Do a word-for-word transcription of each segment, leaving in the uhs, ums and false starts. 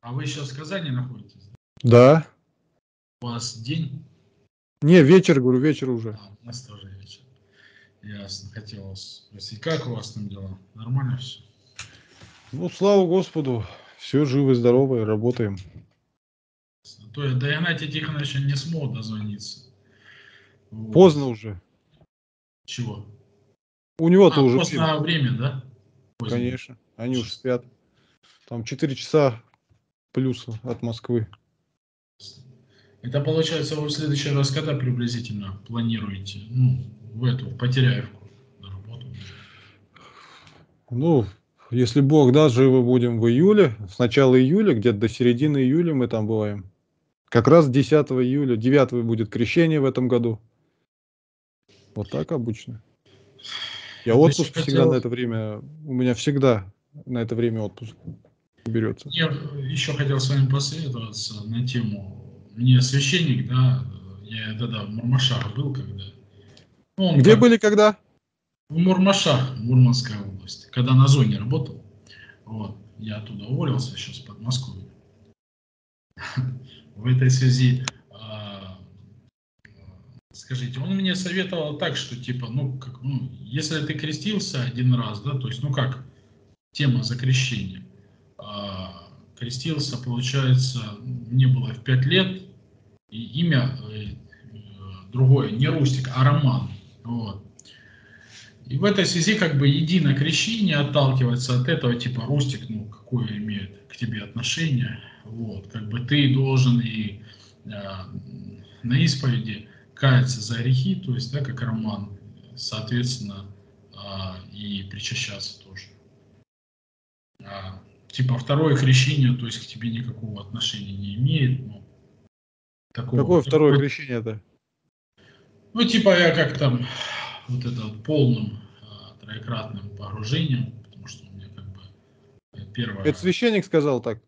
А вы сейчас в Казани находитесь? Да. У вас день? Не, вечер, говорю, вечер уже. А, у нас тоже вечер. Ясно. Хотел вас спросить, как у вас там дела? Нормально все? Ну, слава Господу, все живы, здоровы, работаем. То есть до Игнатия Тихоновича не смог дозвониться. Вот. Поздно уже. Чего? У него-то А, уже просто время, да? Позднее. Конечно, они уже спят. Там четыре часа плюс от Москвы. Это получается, вы в следующий раз когда приблизительно планируете? Ну, в эту, в Потеряевку на работу? Ну, если Бог даст, живы будем в июле. С начала июля, где-то до середины июля мы там бываем. Как раз десятого июля, девятого будет крещение в этом году. Вот так обычно. Я Вот отпуск еще всегда хотел... на это время, у меня всегда на это время отпуск берется. Я еще хотел с вами посоветоваться на тему. Мне священник, да, я тогда в Мурмашах был, когда... Ну, он Где как... были когда? В Мурмашах, Мурманская область, когда на зоне работал. Вот. Я оттуда уволился, сейчас в Подмосковье. В этой связи, а, скажите, он мне советовал так, что типа, ну, как, ну, если ты крестился один раз, да, то есть, ну как, тема за крещение. А, крестился, получается, мне было в пять лет, и имя э, э, другое, не Рустик, а Роман. Вот. И в этой связи как бы единое крещение отталкивается от этого, типа Рустик, ну, какое имеет к тебе отношение. Вот. Как бы ты должен и э, на исповеди каяться за грехи, то есть, да, как Роман, соответственно, э, и причащаться тоже. А, типа второе крещение, то есть к тебе никакого отношения не имеет. Ну, такого, Какое второе такого, крещение-то? ну, типа я как там вот это вот полным а, троекратным погружением, потому что у меня как бы первое... Это священник сказал так?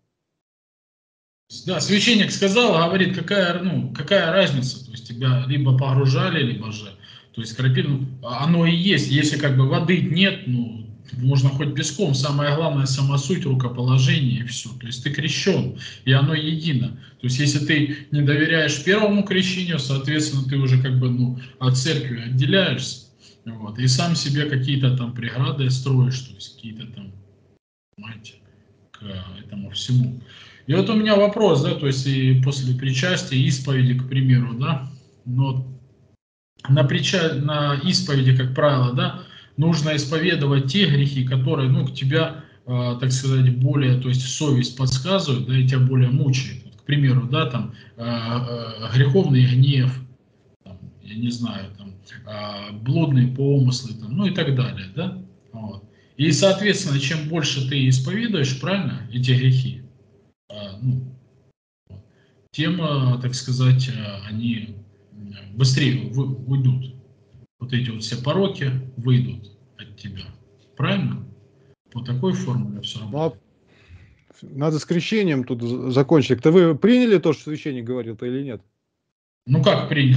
Да, священник сказал, говорит, какая, ну, какая разница, то есть тебя либо погружали, либо же, то есть крапиву, оно и есть, если как бы воды нет, ну, можно хоть песком, самое главное сама суть, рукоположение и все, то есть ты крещен, и оно едино, то есть если ты не доверяешь первому крещению, соответственно, ты уже как бы, ну, от церкви отделяешься, вот, и сам себе какие-то там преграды строишь, то есть какие-то там, понимаете, к этому всему. И вот у меня вопрос, да, то есть и после причастия, исповеди, к примеру, да, но на, прича... на исповеди, как правило, да, нужно исповедовать те грехи, которые, ну, к тебя, э, так сказать, более, то есть совесть подсказывает, да, и тебя более мучает. Вот, к примеру, да, там, э, э, греховный гнев, там, я не знаю, там, э, блудные помыслы, там, ну и так далее, да, вот. И, соответственно, чем больше ты исповедуешь, правильно, эти грехи, ну, тем, так сказать, они быстрее вы, уйдут. Вот эти вот все пороки выйдут от тебя. Правильно? По такой формуле все работает. Ну, а надо с крещением тут закончить. Так-то вы приняли то, что священник говорил-то или нет? Ну как принял?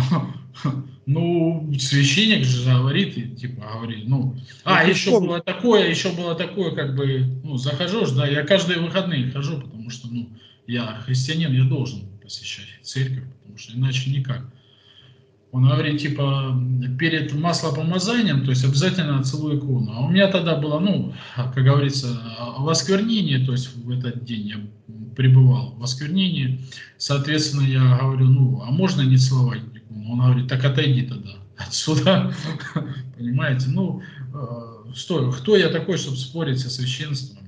Ну, священник же говорит, и, типа, говорит, ну, а, Ну, еще песком. было такое, еще было такое, как бы, ну, захожу, да, я каждые выходные хожу, потому что, ну, я христианин, я должен посещать церковь, потому что иначе никак. Он говорит, типа, перед маслопомазанием, то есть обязательно целуй икону. А у меня тогда было, ну, как говорится, в осквернении, то есть в этот день я пребывал в осквернении. Соответственно, я говорю, ну, а можно не целовать икону? Он говорит, так отойди тогда отсюда. Понимаете? Ну, что, кто я такой, чтобы спорить со священством?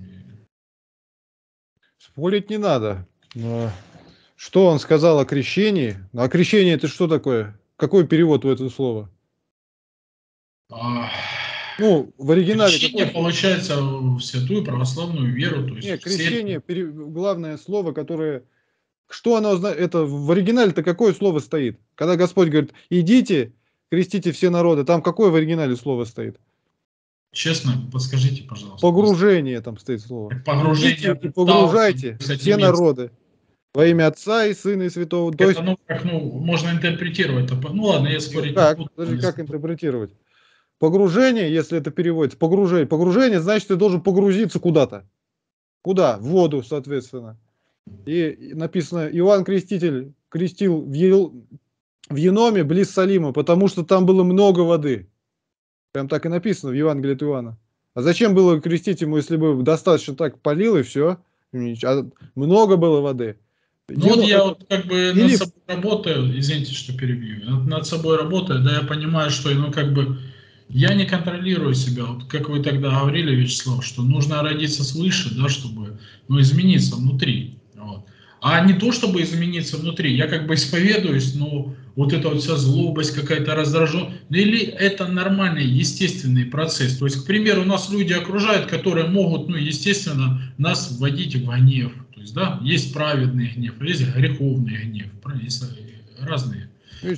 Спорить не надо. Но что он сказал о крещении? А крещение это что такое? Какой перевод у этого слова? А, Ну, в оригинале крещение, какое слово? получается, в святую православную веру, то есть Нет, в церковь. крещение, пере... главное слово, которое... Что оно означает? Это в оригинале-то какое слово стоит? Когда Господь говорит, идите, крестите все народы, там какое в оригинале слово стоит? Честно, подскажите, пожалуйста. Погружение там стоит слово. Погружение Идите и отталкивает, погружайте кстати, все немецкий. народы во имя Отца и Сына и Святого. То Это, есть, ну, как, ну, можно интерпретировать. Ну, ладно, я нет, спорить не как? буду. Подожди, как интерпретировать? Погружение, если это переводится, погружение. Погружение, значит, ты должен погрузиться куда-то. Куда? В воду, соответственно. И написано, Иоанн Креститель крестил в, Ел... в Еноме близ Салима, потому что там было много воды. Прям так и написано в Евангелии от Иоанна. А зачем было крестить ему, если бы достаточно так полил и все? А много было воды. Ну вот Ено... я вот как бы над Филипп... собой работаю, извините, что перебью, над, над собой работаю, да, я понимаю, что, ну, как бы, я не контролирую себя, вот как вы тогда говорили, Вячеслав, что нужно родиться свыше, да, чтобы, ну, измениться внутри, вот. А не то, чтобы измениться внутри, я как бы исповедуюсь, но вот эта вот вся злобость, какая-то раздраженность, или это нормальный, естественный процесс. То есть, к примеру, нас люди окружают, которые могут, ну, естественно, нас вводить в гнев. То есть, да, есть праведный гнев, есть греховный гнев, есть разные.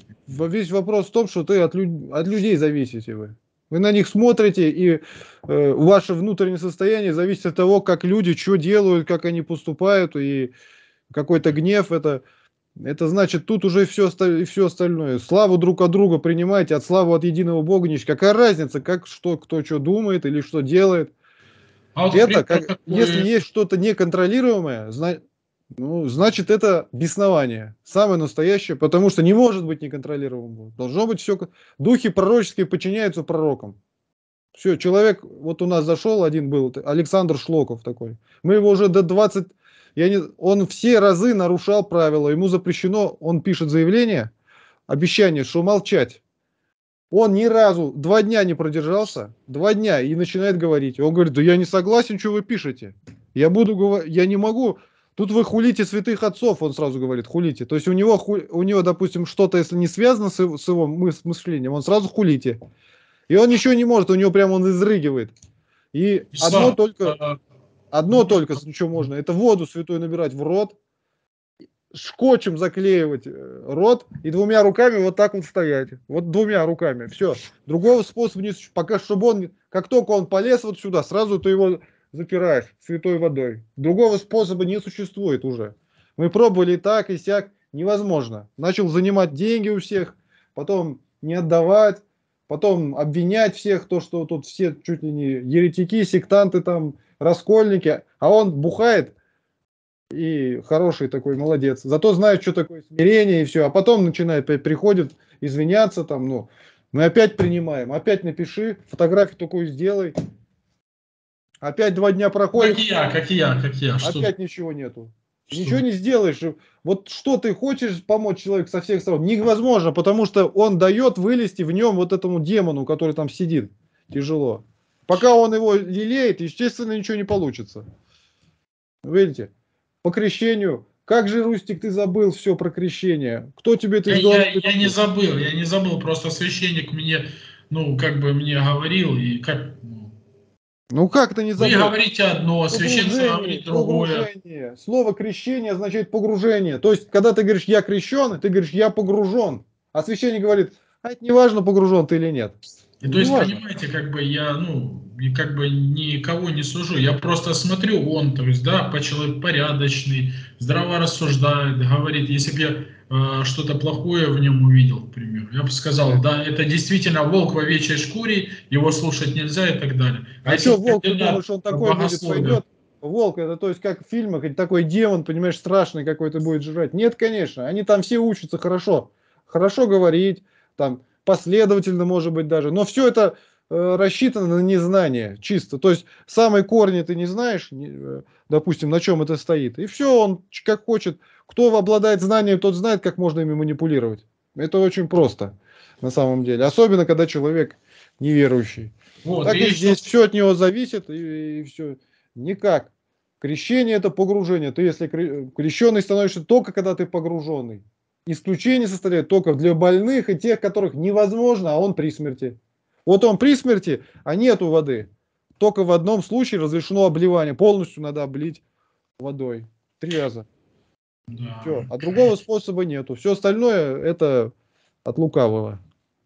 Весь вопрос в том, что ты от, люд... от людей зависите вы. Вы на них смотрите, и э, ваше внутреннее состояние зависит от того, как люди что делают, как они поступают, и какой-то гнев, это, это значит, тут уже все, и все остальное. Славу друг от друга принимайте, от славу от единого Бога не. Какая разница, как, что, кто что думает или что делает. А вот, Это, примеру, как, если такое... есть что-то неконтролируемое, зна... ну, значит, это беснование. Самое настоящее, потому что не может быть неконтролируемым. Должно быть все... Духи пророческие подчиняются пророкам. Все, человек, вот у нас зашел один был, Александр Шлоков такой. Мы его уже до двадцати... Я не, он все разы нарушал правила, ему запрещено, он пишет заявление, обещание, что молчать. Он ни разу, два дня не продержался, два дня, и начинает говорить. Он говорит, да я не согласен, что вы пишете. Я буду говорить, я не могу. Тут вы хулите святых отцов, он сразу говорит, хулите. То есть у него, у него допустим, что-то, если не связано с, с его мышлением, он сразу хулите. И он ничего не может, у него прямо он изрыгивает. И одно Вячеслав, только, а, одно можно? только, что можно, это воду святую набирать в рот, скотчем заклеивать рот и двумя руками вот так вот стоять. Вот двумя руками. Все. Другого способа не существует. Пока, чтобы он, как только он полез вот сюда, сразу ты его запираешь святой водой. Другого способа не существует уже. Мы пробовали и так, и сяк. Невозможно. Начал занимать деньги у всех, потом не отдавать, потом обвинять всех, то, что тут все чуть ли не еретики, сектанты там, раскольники, а он бухает, и хороший такой, молодец. Зато знает, что такое смирение и все. А потом начинает, приходит извиняться там, ну, мы опять принимаем, опять напиши, фотографию такую сделай. Опять два дня проходит. Как я, как я, как я. Что? Опять ничего нету. Что? Ничего не сделаешь. Вот что ты хочешь помочь человеку со всех сторон, невозможно, потому что он дает вылезти в нем вот этому демону, который там сидит. Тяжело. Пока он его лелеет, естественно, ничего не получится. Видите? По крещению. Как же, Рустик, ты забыл все про крещение? Кто тебе это из головы? Я, я, я не забыл, я не забыл, просто священник мне, ну, как бы мне говорил, и как... Ну, ну как ты не забыл? вы говорите одно, священство говорит другое. Погружение. Слово крещение означает погружение. То есть, когда ты говоришь «я крещен», ты говоришь «я погружен». А священник говорит, а это не важно, погружен ты или нет. И, то есть, важно. Понимаете, как бы я, ну, как бы никого не сужу, я просто смотрю, он, то есть, да, по человек порядочный, здраво рассуждает, говорит, если бы я э, что-то плохое в нем увидел, к примеру, я бы сказал, да, это действительно волк в овечьей шкуре, его слушать нельзя и так далее. А, а что волк, ты думаешь, он такой будет, пойдет? Волк, это то есть как в фильмах, такой демон, понимаешь, страшный какой-то будет жрать. Нет, конечно, они там все учатся хорошо, хорошо говорить, там, последовательно, может быть, даже. Но все это э, рассчитано на незнание чисто. То есть самые корни ты не знаешь, не, э, допустим, на чем это стоит. И все, он как хочет. Кто обладает знанием, тот знает, как можно ими манипулировать. Это очень просто на самом деле. Особенно, когда человек неверующий. Вот, так и, и здесь все от него зависит, и, и все. Никак. Крещение — это погружение. Ты, если крещенный, становишься только когда ты погруженный. Исключение составляет только для больных и тех, которых невозможно, а он при смерти. Вот он при смерти, а нету воды. Только в одном случае разрешено обливание. Полностью надо облить водой. Три раза. Да. Все. А другого способа нету. Все остальное это от лукавого.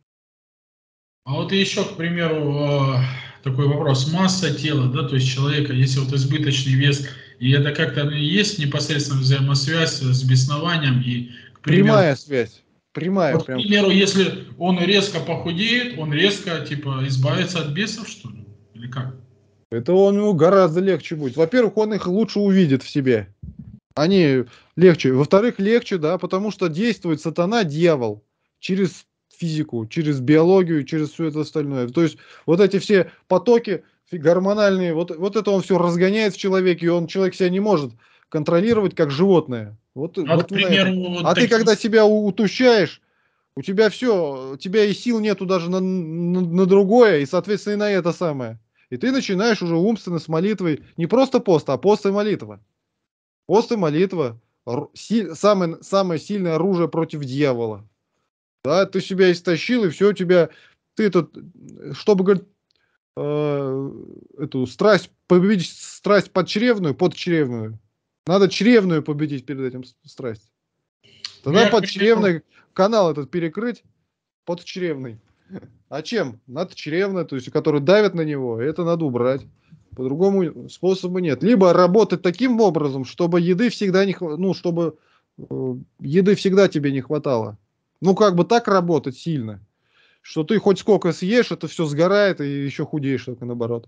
А вот еще, к примеру, такой вопрос. Масса тела, да, то есть человека, если вот избыточный вес, и это как-то есть непосредственно взаимосвязь с беснованием и, к примеру, прямая связь. Прямая. Вот, прям. К примеру, если он резко похудеет, он резко, типа, избавится от бесов, что ли? Или как? Это он ему гораздо легче будет. Во-первых, он их лучше увидит в себе. Они легче. Во-вторых, легче, да, потому что действует сатана, дьявол, через физику, через биологию, через все это остальное. То есть вот эти все потоки гормональные, вот, вот это он все разгоняет в человеке, и он, человек себя не может контролировать как животное. Вот, А, к вот на примеру, этом. вот А ты такие... когда себя у- утущаешь, у тебя все, у тебя и сил нету даже на, на, на другое, и, соответственно, и на это самое. И ты начинаешь уже умственно с молитвой, не просто пост, а пост и молитва. Пост и молитва ру- си- самое, самое сильное оружие против дьявола. Да, ты себя истощил, и все, у тебя, ты этот, э, чтобы, говорит, э, эту страсть, победить страсть подчревную, подчревную, надо чревную победить перед этим с- страсть. Ну, Тогда я, к примеру, подчревный канал этот перекрыть, подчревный. А чем? Надчревно, то есть, который давит на него, это надо убрать. По-другому способа нет. Либо работать таким образом, чтобы еды всегда не хва- ну, чтобы э, еды всегда тебе не хватало. Ну, как бы так работать сильно, что ты хоть сколько съешь, это все сгорает и еще худеешь, только наоборот.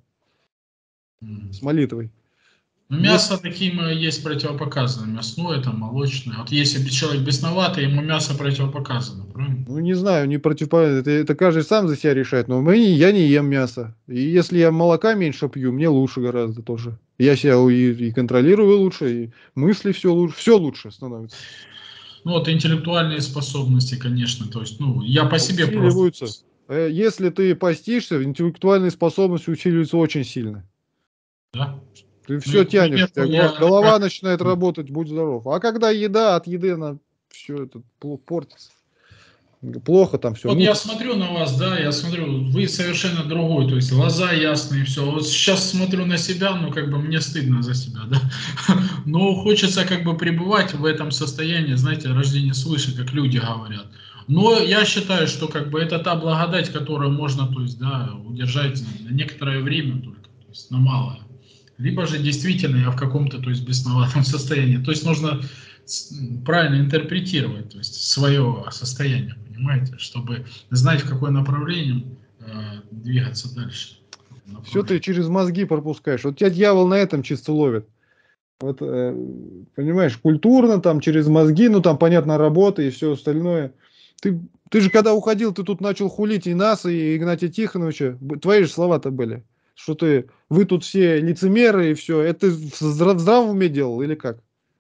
м, С молитвой. ну, Вместе, мясо таким э, есть противопоказано. Мясное, там, молочное. Вот если бы человек бесноватый, ему мясо противопоказано, правильно? ну, не знаю, не противоположно. Это, это каждый сам за себя решает. Но мы, я не ем мясо. И если я молока меньше пью, мне лучше гораздо тоже. Я себя и, и контролирую лучше, и мысли все лучше, все лучше становится. Ну, вот интеллектуальные способности, конечно. То есть, ну, я по себе просто... Усиливаются. Э, Если ты постишься, интеллектуальные способности усиливаются очень сильно. Да? Ты Ну, и, все к примеру, тянешь, у тебя я го- голова как... начинает работать, будь здоров. А когда еда, от еды она все это пло- портится. Плохо там все, Вот я мутится. смотрю на вас, да, я смотрю, вы совершенно другой, то есть глаза ясные, все. Вот сейчас смотрю на себя, ну, как бы мне стыдно за себя, да. Но хочется как бы пребывать в этом состоянии, знаете, рождение свыше, как люди говорят. Но я считаю, что как бы это та благодать, которую можно, то есть, да, удержать на некоторое время только, то есть на малое. Либо же действительно я в каком-то, то есть, бесноватом состоянии. То есть нужно правильно интерпретировать, то есть свое состояние, понимаете, чтобы знать, в какое направление э, двигаться дальше. Все ты Направление. через мозги пропускаешь. Вот тебя дьявол на этом чисто ловит. Вот, э, понимаешь, культурно, там, через мозги, ну, там, понятно, работа и все остальное. Ты, ты же, когда уходил, ты тут начал хулить и нас, и Игнатия Тихоновича. Б- Твои же слова-то были, что ты, вы тут все лицемеры и все. Это ты в здра- в здравом уме делал или как?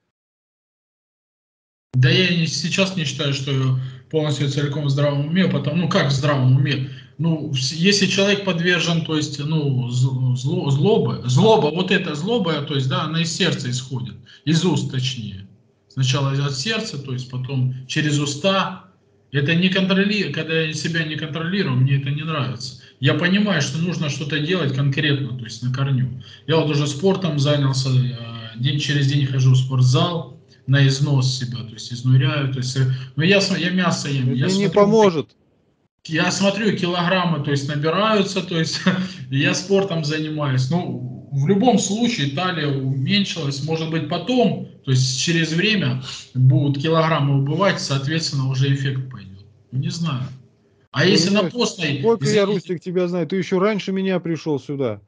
Да я не, сейчас не считаю, что я полностью целиком в здравом уме, потому, ну как в здравом уме, ну вс- если человек подвержен, то есть, ну з- зло, злобы, злоба, вот эта злоба, то есть, да, она из сердца исходит, из уст точнее. Сначала от сердца, то есть потом через уста. Это не контролирую, когда я себя не контролирую, мне это не нравится. Я понимаю, что нужно что-то делать конкретно, то есть на корню. Я вот уже спортом занялся, э, день через день хожу в спортзал, на износ себя, то есть изнуряю, то есть, э, но я, см- я мясо ем, я Это не смотрю, мои- поможет. я смотрю, килограммы, то есть набираются, то есть я спортом занимаюсь. Ну, в любом случае талия уменьшилась, может быть потом, то есть через время будут килограммы убывать, соответственно уже эффект пойдет. Не знаю. А если на Понимаешь, постной, сколько я, извините, Рустик, тебя знаю, ты еще раньше меня пришел сюда.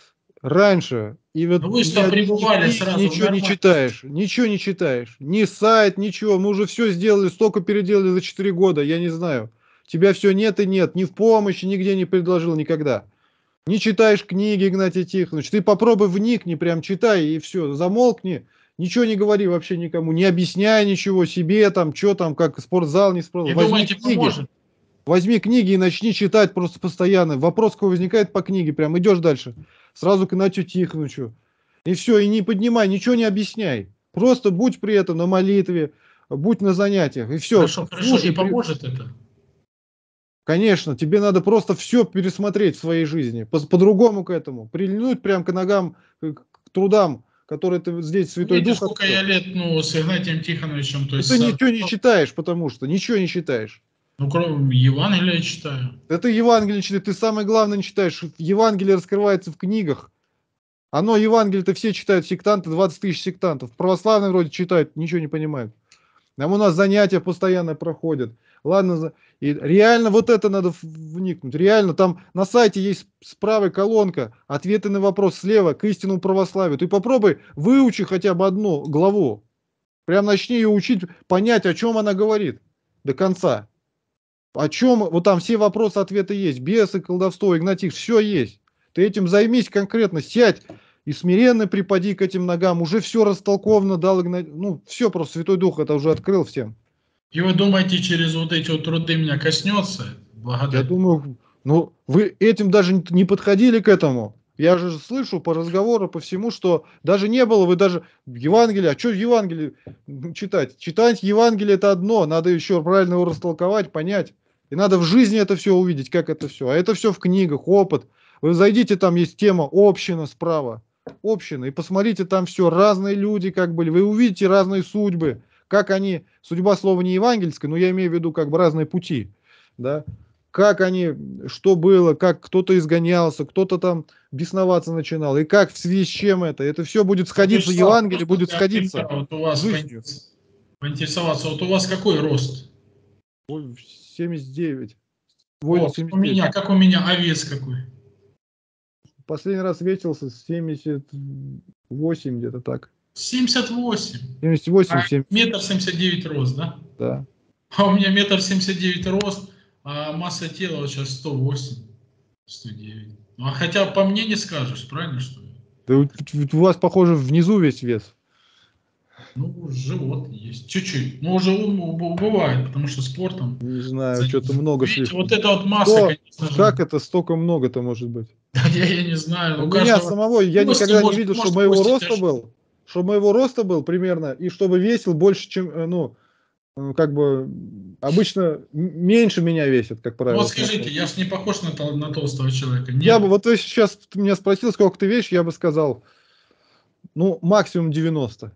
Раньше. И вот ну вы ни, что ни- ни пребывали книги, сразу в ничего не нормальном читаешь. Ничего не читаешь. Ни сайт, ничего. Мы уже все сделали, столько переделали за четыре года, я не знаю. Тебя все нет и нет. Ни в помощи, нигде не предложил никогда. Не читаешь книги, Игнатий Тихонович. Ты попробуй вникни, прям читай и все. Замолкни. Ничего не говори вообще никому. Не объясняй ничего себе, там, что там, как спортзал, не спортзал. и Возьми думаете, книги. поможет? Возьми книги и начни читать просто постоянно. Вопрос какой возникает по книге, прям идешь дальше. Сразу к Игнатию Тихоновичу. И все, и не поднимай, ничего не объясняй. Просто будь при этом на молитве, будь на занятиях. И все, Хорошо, хорошо, и слушай, при... поможет это? конечно, тебе надо просто все пересмотреть в своей жизни. По- По-другому к этому. Прильнуть прям к ногам, к, к трудам, которые ты здесь Святой Видите, Дух сколько открыл. я лет, ну, с Игнатием Тихоновичем, то Но есть, ты со- ничего не читаешь, потому что ничего не читаешь. ну, кроме Евангелия читаю. Да ты Евангелие читаешь, ты самое главное не читаешь. Евангелие раскрывается в книгах. Оно, Евангелие-то все читают, сектанты, двадцать тысяч сектантов. Православные вроде читают, ничего не понимают. Там у нас занятия постоянно проходят. Ладно, за- и реально вот это надо в- вникнуть. Реально, там на сайте есть с правой колонка, ответы на вопрос слева, к истинному православию. Ты попробуй, выучи хотя бы одну главу. Прям начни ее учить, понять, о чем она говорит до конца. О чем, вот там все вопросы-ответы есть, бесы, колдовство, Игнатьич, все есть. Ты этим займись конкретно, сядь и смиренно припади к этим ногам, уже все растолковано, дал Игнатьич, ну все, просто Святой Дух это уже открыл всем. И вы думаете, через вот эти вот труды меня коснется? Я Благодать. думаю, ну вы этим даже не подходили к этому. Я же слышу по разговору, по всему, что даже не было, вы даже Евангелие, а что в Евангелии читать? Читать Евангелие это одно, надо еще правильно его растолковать, понять. И надо в жизни это все увидеть, как это все. А это все в книгах, опыт. Вы зайдите, там есть тема община справа. Община. И посмотрите, там все, разные люди как были. Вы увидите разные судьбы. Как они, судьба слова не евангельская, но я имею в виду как бы разные пути. Да? Как они, что было, как кто-то изгонялся, кто-то там бесноваться начинал. И как в связи с чем это. Это все будет сходиться, Вячеслав, Евангелие будет я сходиться хотел вот у вас с жизнью. поинтересоваться, вот у вас какой рост? семьдесят девять. Вот, семьдесят у меня, девять. как у меня, а вес какой? Последний раз весился семьдесят восемь где-то так. семьдесят восемь. семьдесят восемь, А семьдесят. метр семьдесят девять рост, да? Да. А у меня метр семьдесят девять рост, а масса тела вот сейчас сто восемь, сто девять. Ну, а хотя по мне не скажешь, правильно, что ли? Да у, у вас, похоже, внизу весь вес. Ну, живот есть, чуть-чуть. Но уже бывает, потому что спортом. Не знаю, что-то много Видите, слишком. вот эта вот масса, Что? конечно же. Как это столько много-то может быть? Да, я, я не знаю. У У меня каждого самого, я кости, никогда может, не видел, может, чтобы моего кости роста тяжелые. был, чтобы моего роста был примерно, и чтобы весил больше, чем, э, ну, э, как бы, обычно м- меньше меня весит, как Ну правило. вот скажите, я ж не похож на, тол- на толстого человека. Я Нет. бы, вот ты сейчас ты меня спросил, сколько ты весишь, я бы сказал, ну, максимум девяносто.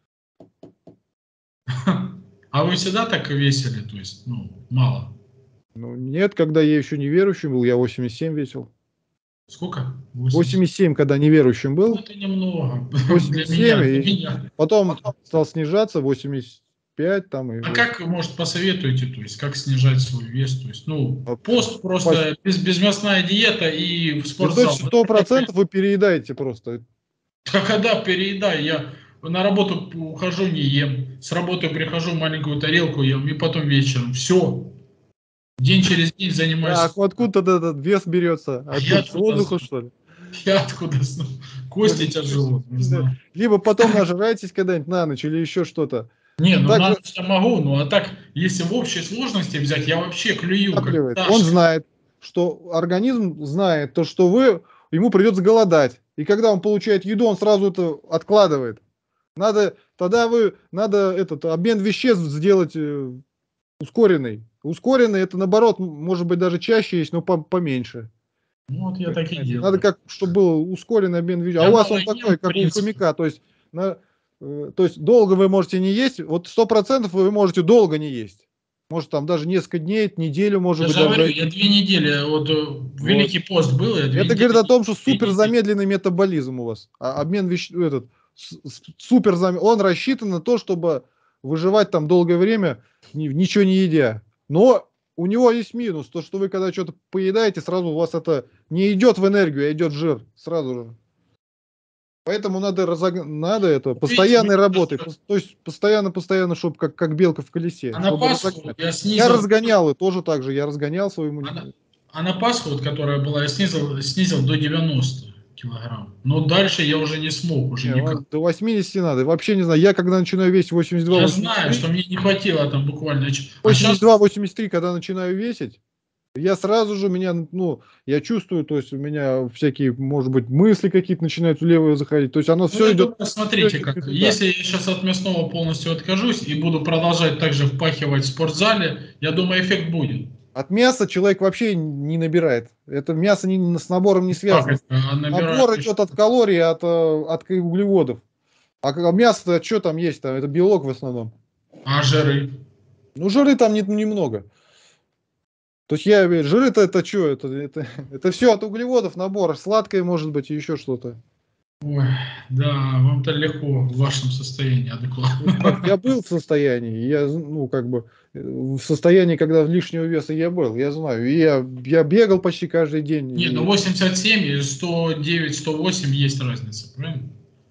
А вы всегда так весили, то есть, ну, мало? Ну, нет, когда я еще не верующим был, я восемьдесят семь весил. Сколько? восемьдесят. восемьдесят семь, когда неверующим Ну, был, это немного. Для восемьдесят меня, семь, для и меня. потом стал снижаться, восемьдесят пять там. И А вот. как, может, посоветуете, то есть, как снижать свой вес? То есть, ну, А, пост просто, без, безмясная диета и в Да, то спортзал. есть сто процентов вы переедаете просто. А когда переедаю, я на работу ухожу, не ем. С работы прихожу, маленькую тарелку ем, и потом вечером. Все. День через день занимаюсь. Так, откуда этот вес берется? А я Откуда? С откуда воздуха, знаю? что ли? Я откуда знаю? Кости тяжело, не знаю. Либо потом нажираетесь когда-нибудь на ночь или еще что-то. Не, ну Так на же ночь я могу, ну а так, если в общей сложности взять, я вообще клюю, как накапливает. Он пташка. знает, что организм знает то, что вы, ему придется голодать. И когда он получает еду, он сразу это откладывает. Надо, тогда вы, надо этот обмен веществ сделать э, ускоренный. Ускоренный это наоборот, м- может быть даже чаще есть, но по- поменьше. Ну вот я так и Надо делаю. как, чтобы был ускоренный обмен веществ. А Я у вас мало он ем, такой, в как у принципе. хомяка. То есть, на, э, то есть долго вы можете не есть, вот сто процентов вы можете долго не есть. Может там даже несколько дней, неделю, может Я быть же даже. говорю, зайти. я две недели, вот э, Вот. Великий пост был, я две Это недели. говорит о том, что две супер недели. замедленный метаболизм у вас. А обмен веществ, этот, с- с- супер зам... он рассчитан на то, чтобы выживать там долгое время, ни- ничего не едя. Но у него есть минус, то что вы когда что-то поедаете, сразу у вас это не идет в энергию, а идет в жир сразу же. Поэтому надо, разог... надо это Видите, постоянной мне работой, кажется, пос- то есть постоянно-постоянно, чтобы как, как белка в колесе, а на чтобы Пасху разогнать. я Я снизил, разгонял и тоже так же, я разгонял свой а на, иммунитет. а на Пасху, вот, которая была, я снизил, снизил до девяноста килограмм. Но дальше я уже не смог, уже Не, никак. вам до восьмидесяти надо. Вообще не знаю. Я когда начинаю весить восемьдесят два Я восемьдесят знаю, что три, мне не хватило там буквально. ч- А сейчас восемьдесят два восемьдесят три, когда начинаю весить, я сразу же меня, ну, я чувствую, то есть у меня всякие, может быть, мысли какие-то начинают влево заходить. То есть оно ну, все я идет, думаю, все смотрите, идет как, не туда. если я сейчас от мясного полностью откажусь и буду продолжать также впахивать в спортзале, я думаю, эффект будет. От мяса человек вообще не набирает. Это мясо не, с набором не Как связано. это? А набираю- Набор идет от калорий, от, э, от углеводов. А как- мясо-то что там есть? Там? Это белок в основном. А жиры? Ну, жиры там не- немного. То есть я говорю, жиры-то это что? Это, это, это все от углеводов набор. Сладкое может быть и еще что-то. Ой, да, вам-то легко в вашем состоянии адекватно. Как я был в состоянии, я, ну, как бы, э, в состоянии, когда лишнего веса я был, я знаю. И я, я бегал почти каждый день. Не, И, ну восемьдесят семь и сто девять сто восемь есть разница, правильно?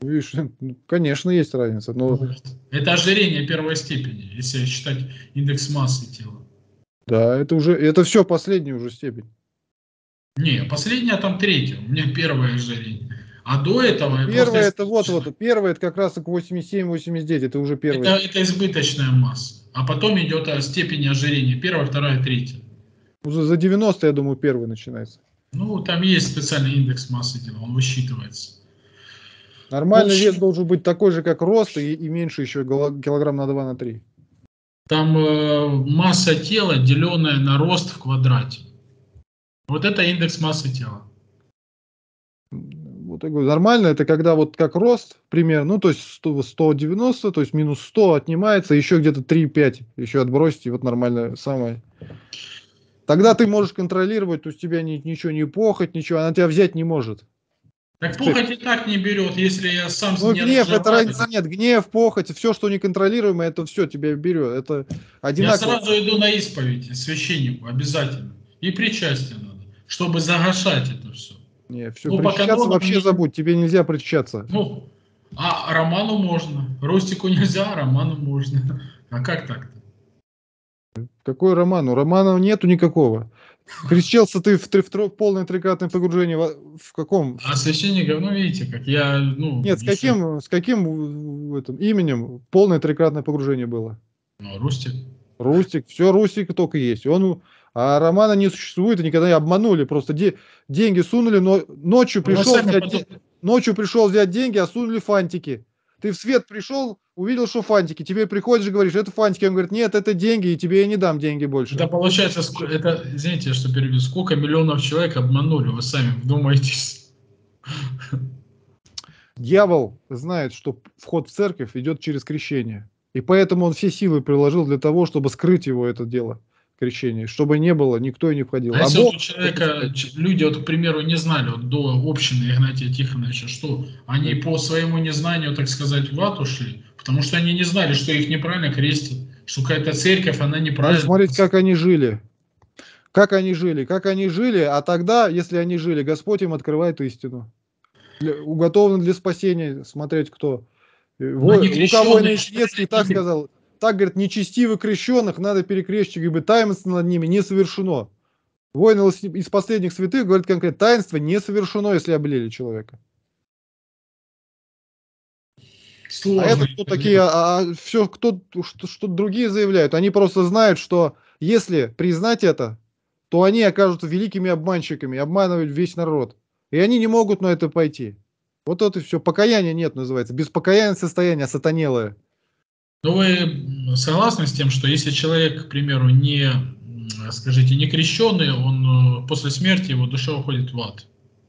Видишь, ну, конечно, есть разница, но Вот. Это ожирение первой степени, если считать индекс массы тела. да, это уже, это все последняя уже степень. Не, последняя там третья, у меня первое ожирение. А до этого, просто Первое это вот, избыточная, вот, первое это как раз восемьдесят семь восемьдесят девять, это уже это, первое. это избыточная масса. А потом идет а, степень ожирения. Первая, вторая, третья. Уже за девяносто, я думаю, первый начинается. Ну, там есть специальный индекс массы тела, он высчитывается. В Нормальный вес общем, должен быть такой же, как рост, и, и меньше еще килограмм на два, на три. там э, масса тела, деленная на рост в квадрате. Вот это индекс массы тела. Вот я говорю, нормально, это когда вот как рост, примерно, ну, то есть сто, сто девяносто, то есть минус сто отнимается, еще где-то три-пять еще отбросить, и вот нормально самое. Тогда ты можешь контролировать, то есть тебя ни, ничего не похоть, ничего, она тебя взять не может. Так похоть и так не берет, если я сам Ну, не гнев, это разницы разговариваю. нет. Гнев, похоть, все, что неконтролируемое, это все тебя берет. Это Я одинаково. сразу иду на исповедь священнику, обязательно. И причастие надо, чтобы загашать это все. Не, все, Ну, по причащаться канонам вообще не... забудь, тебе нельзя причащаться. Ну, а Роману можно. Ростику нельзя, а Роману можно. А как так-то? Какой роман? У романов нету никакого. Кричался ты в, три- в, тро- полное трикратное погружение в, в каком? А священников, ну, видите, как я, ну, Нет, с еще... каким, с каким в- в этом именем полное трикратное погружение было? Ну, Ростик. Рустик, все Рустик только есть. Он, а романа не существует, и никогда не обманули. Просто де- деньги сунули, но ночью Ну, вы пришел сами взять, потом... де- ночью пришел взять деньги, а сунули фантики. Ты в свет пришел, увидел, что фантики. Тебе приходишь и говоришь, это фантики. Он говорит, нет, это деньги, и тебе я не дам деньги больше. Это получается, ск- это, извините, что перебью, сколько миллионов человек обманули, вы сами вдумайтесь. Дьявол знает, что вход в церковь идет через крещение. И поэтому он все силы приложил для того, чтобы скрыть его это дело, крещение, чтобы не было, никто и не входил. А А если вот у Бог, человека, ч- люди, вот, к примеру, не знали вот, до общины Игнатия Тихоновича, что они по своему незнанию, так сказать, в ад ушли, потому что они не знали, что их неправильно крестят, что какая-то церковь, она надо неправильно. смотреть, как они жили. Как они жили, как они жили, а тогда, если они жили, Господь им открывает истину. Для, уготовано для спасения, смотреть кто. Э, Но Во, Луковой некрещенные Наисветский так считали, сказал, так, говорит, нечестивых крещенных надо перекрещивать, ибо таинство над ними не совершено. Воины из последних святых говорят конкретно, таинство не совершено, если облили человека. А это сложные. кто такие, а, а все, кто, что, что другие заявляют, они просто знают, что если признать это, то они окажутся великими обманщиками, обманывают весь народ. И они не могут на это пойти. Вот это все. Покаяния нет, называется. Без покаяния состояние сатанелое. Но вы согласны с тем, что если человек, к примеру, не, м, скажите, не крещенный, он э, после смерти его душа уходит в ад?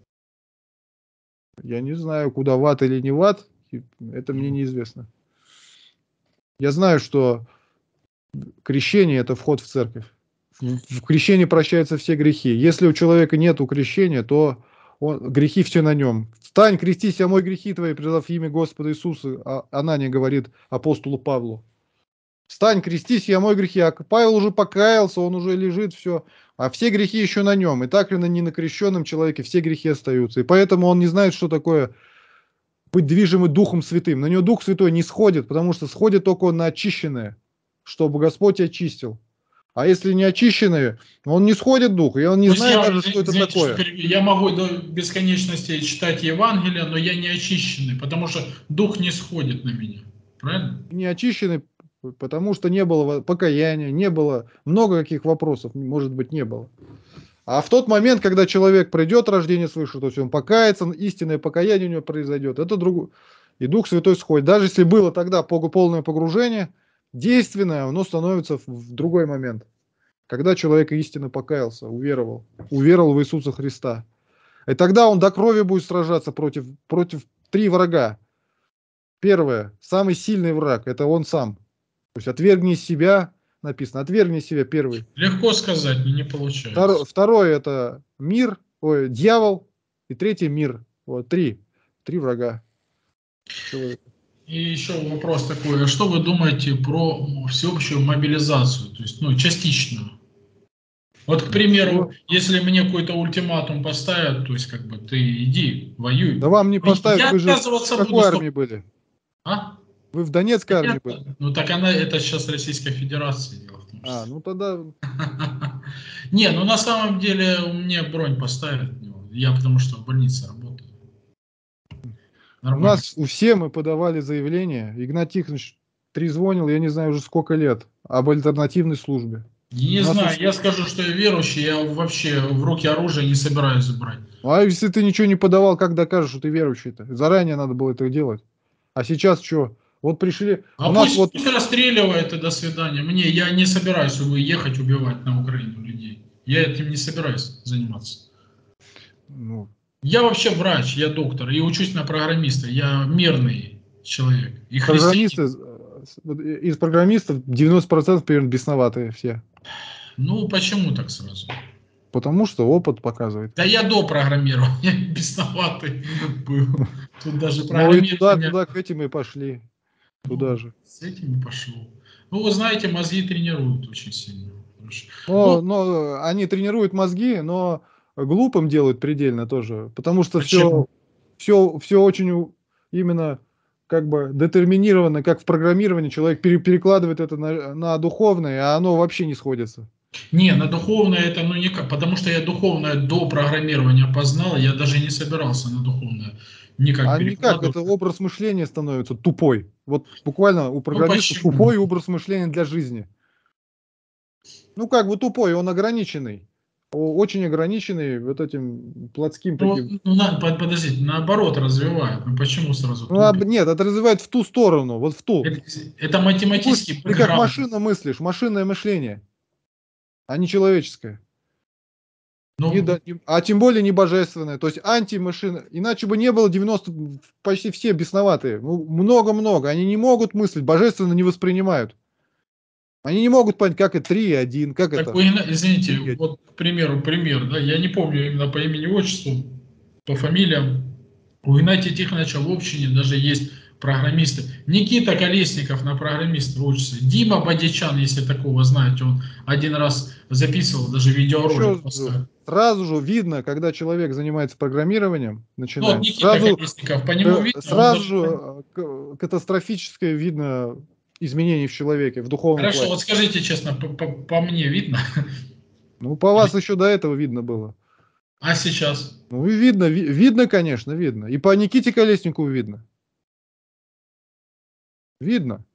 Я не знаю, куда в ад или не в ад. Это мне неизвестно. Я знаю, что крещение – это вход в церковь. В, в крещении прощаются все грехи. Если у человека нет крещения, то он, грехи все на нем. Встань, крестись, омой грехи твои, призвав имя Господа Иисуса. А, она не говорит апостолу Павлу. Встань, крестись, я омой грехи. А Павел уже покаялся, он уже лежит, все. А все грехи еще на нем. И так ли на ненакрещенном человеке все грехи остаются. И поэтому он не знает, что такое быть движимым Духом Святым. На него Дух Святой не сходит, потому что сходит только на очищенное, чтобы Господь очистил. А если не очищенные, он не сходит дух, и он не То есть знает я, даже, что это извините, что такое. перебью, я могу до бесконечности читать Евангелие, но я не очищенный, потому что дух не сходит на меня. Правильно? Не очищенный, потому что не было покаяния, не было много каких вопросов, может быть, не было. А в тот момент, когда человек придет рождение свыше, то есть он покается, истинное покаяние у него произойдет, это друг... и Дух Святой сходит. Даже если было тогда полное погружение, действенное, оно становится в другой момент. Когда человек истинно покаялся, уверовал, уверовал в Иисуса Христа. И тогда он до крови будет сражаться против, против три врага. Первое, самый сильный враг, это он сам. То есть отвергни себя, написано, отвергни себя первый. Легко сказать, но не получается. Второе, второе это мир, ой, дьявол. И третий мир. Вот три. Три врага человека. И еще вопрос такой, а что вы думаете про всеобщую мобилизацию, то есть, ну, частичную? Вот, к примеру, если мне какой-то ультиматум поставят, то есть, как бы, ты иди, воюй. Да вам не поставят, Я вы же в отказываться буду. какой армии были? А? Вы в Донецкой армии были? Понятно. Ну, так она, это сейчас Российская Федерация, дело в том, А, что... ну тогда... Не, ну на самом деле мне бронь поставят. Я потому что в больнице работаю. У Нормально. нас у все мы подавали заявление. Игнат Тихонович трезвонил, я не знаю уже сколько лет, об альтернативной службе. Не У нас знаю, у... я скажу, что я верующий, я вообще в руки оружие не собираюсь брать. А если ты ничего не подавал, как докажешь, что ты верующий-то? Заранее надо было это делать. А сейчас что? Вот пришли... А у нас пусть, вот... пусть расстреливает и до свидания. Мне, я не собираюсь ехать убивать на Украину людей. Я этим не собираюсь заниматься. Ну... Я вообще врач, я доктор, и учусь на программиста. Я мирный человек. И Программисты, христианин. из программистов девяносто процентов примерно бесноватые все. Ну, почему так сразу? Потому что опыт показывает. Да я до программирования бесноватый был. Тут даже Ну и туда, программирование... туда к этим и пошли. Туда Ну, же. с этим и пошел. Ну, вы знаете, мозги тренируют очень сильно. Но, Ну, но они тренируют мозги, но глупым делают предельно тоже. Потому что почему? все, все, все очень именно как бы детерминировано, как в программировании. Человек пере- перекладывает это на, на духовное, а оно вообще не сходится. Не, на духовное это ну никак, потому что я духовное до программирования познал, я даже не собирался на духовное никак А никак, перекладывать. это образ мышления становится тупой. Вот буквально у Ну программиста почему? тупой образ мышления для жизни. Ну как бы тупой, он ограниченный. О- Очень ограниченный вот этим плотским Ну, таким. ну на, под- подождите, наоборот развивает. Ну почему сразу Ну, об- тупит? нет, это развивает в ту сторону, вот в ту. Это, это Ты, будешь- математический ты как бэкграунд. машина мыслишь, машинное мышление, а не человеческое. Не Ну, до- не- а тем более не божественное. То есть антимашина. Иначе бы не было девяносто, почти все бесноватые. Ну, много-много. Они не могут мыслить, божественно не воспринимают. Они не могут понять, как это три и один, как так это вы, извините, три и один. вот, к примеру, пример, да, я не помню именно по имени отчеству, по фамилиям. У Игнатия Тихоновича в общине даже есть программисты. Никита Колесников на программиста учится. Дима Бодичан, если такого знаете, он один раз записывал, даже видеоролик Еще поставил. сразу же видно, когда человек занимается программированием, Ну вот начинает, Никита сразу, Колесников, по нему э, видно, он сразу даже... же э, к- катастрофическое видно изменение в человеке, в духовном Хорошо, плане. вот скажите честно, по, по- по мне видно? Ну, по вас еще до этого видно было. А сейчас? Ну, и видно, ви- видно, конечно, видно. И по Никите Колесникову видно. Видно.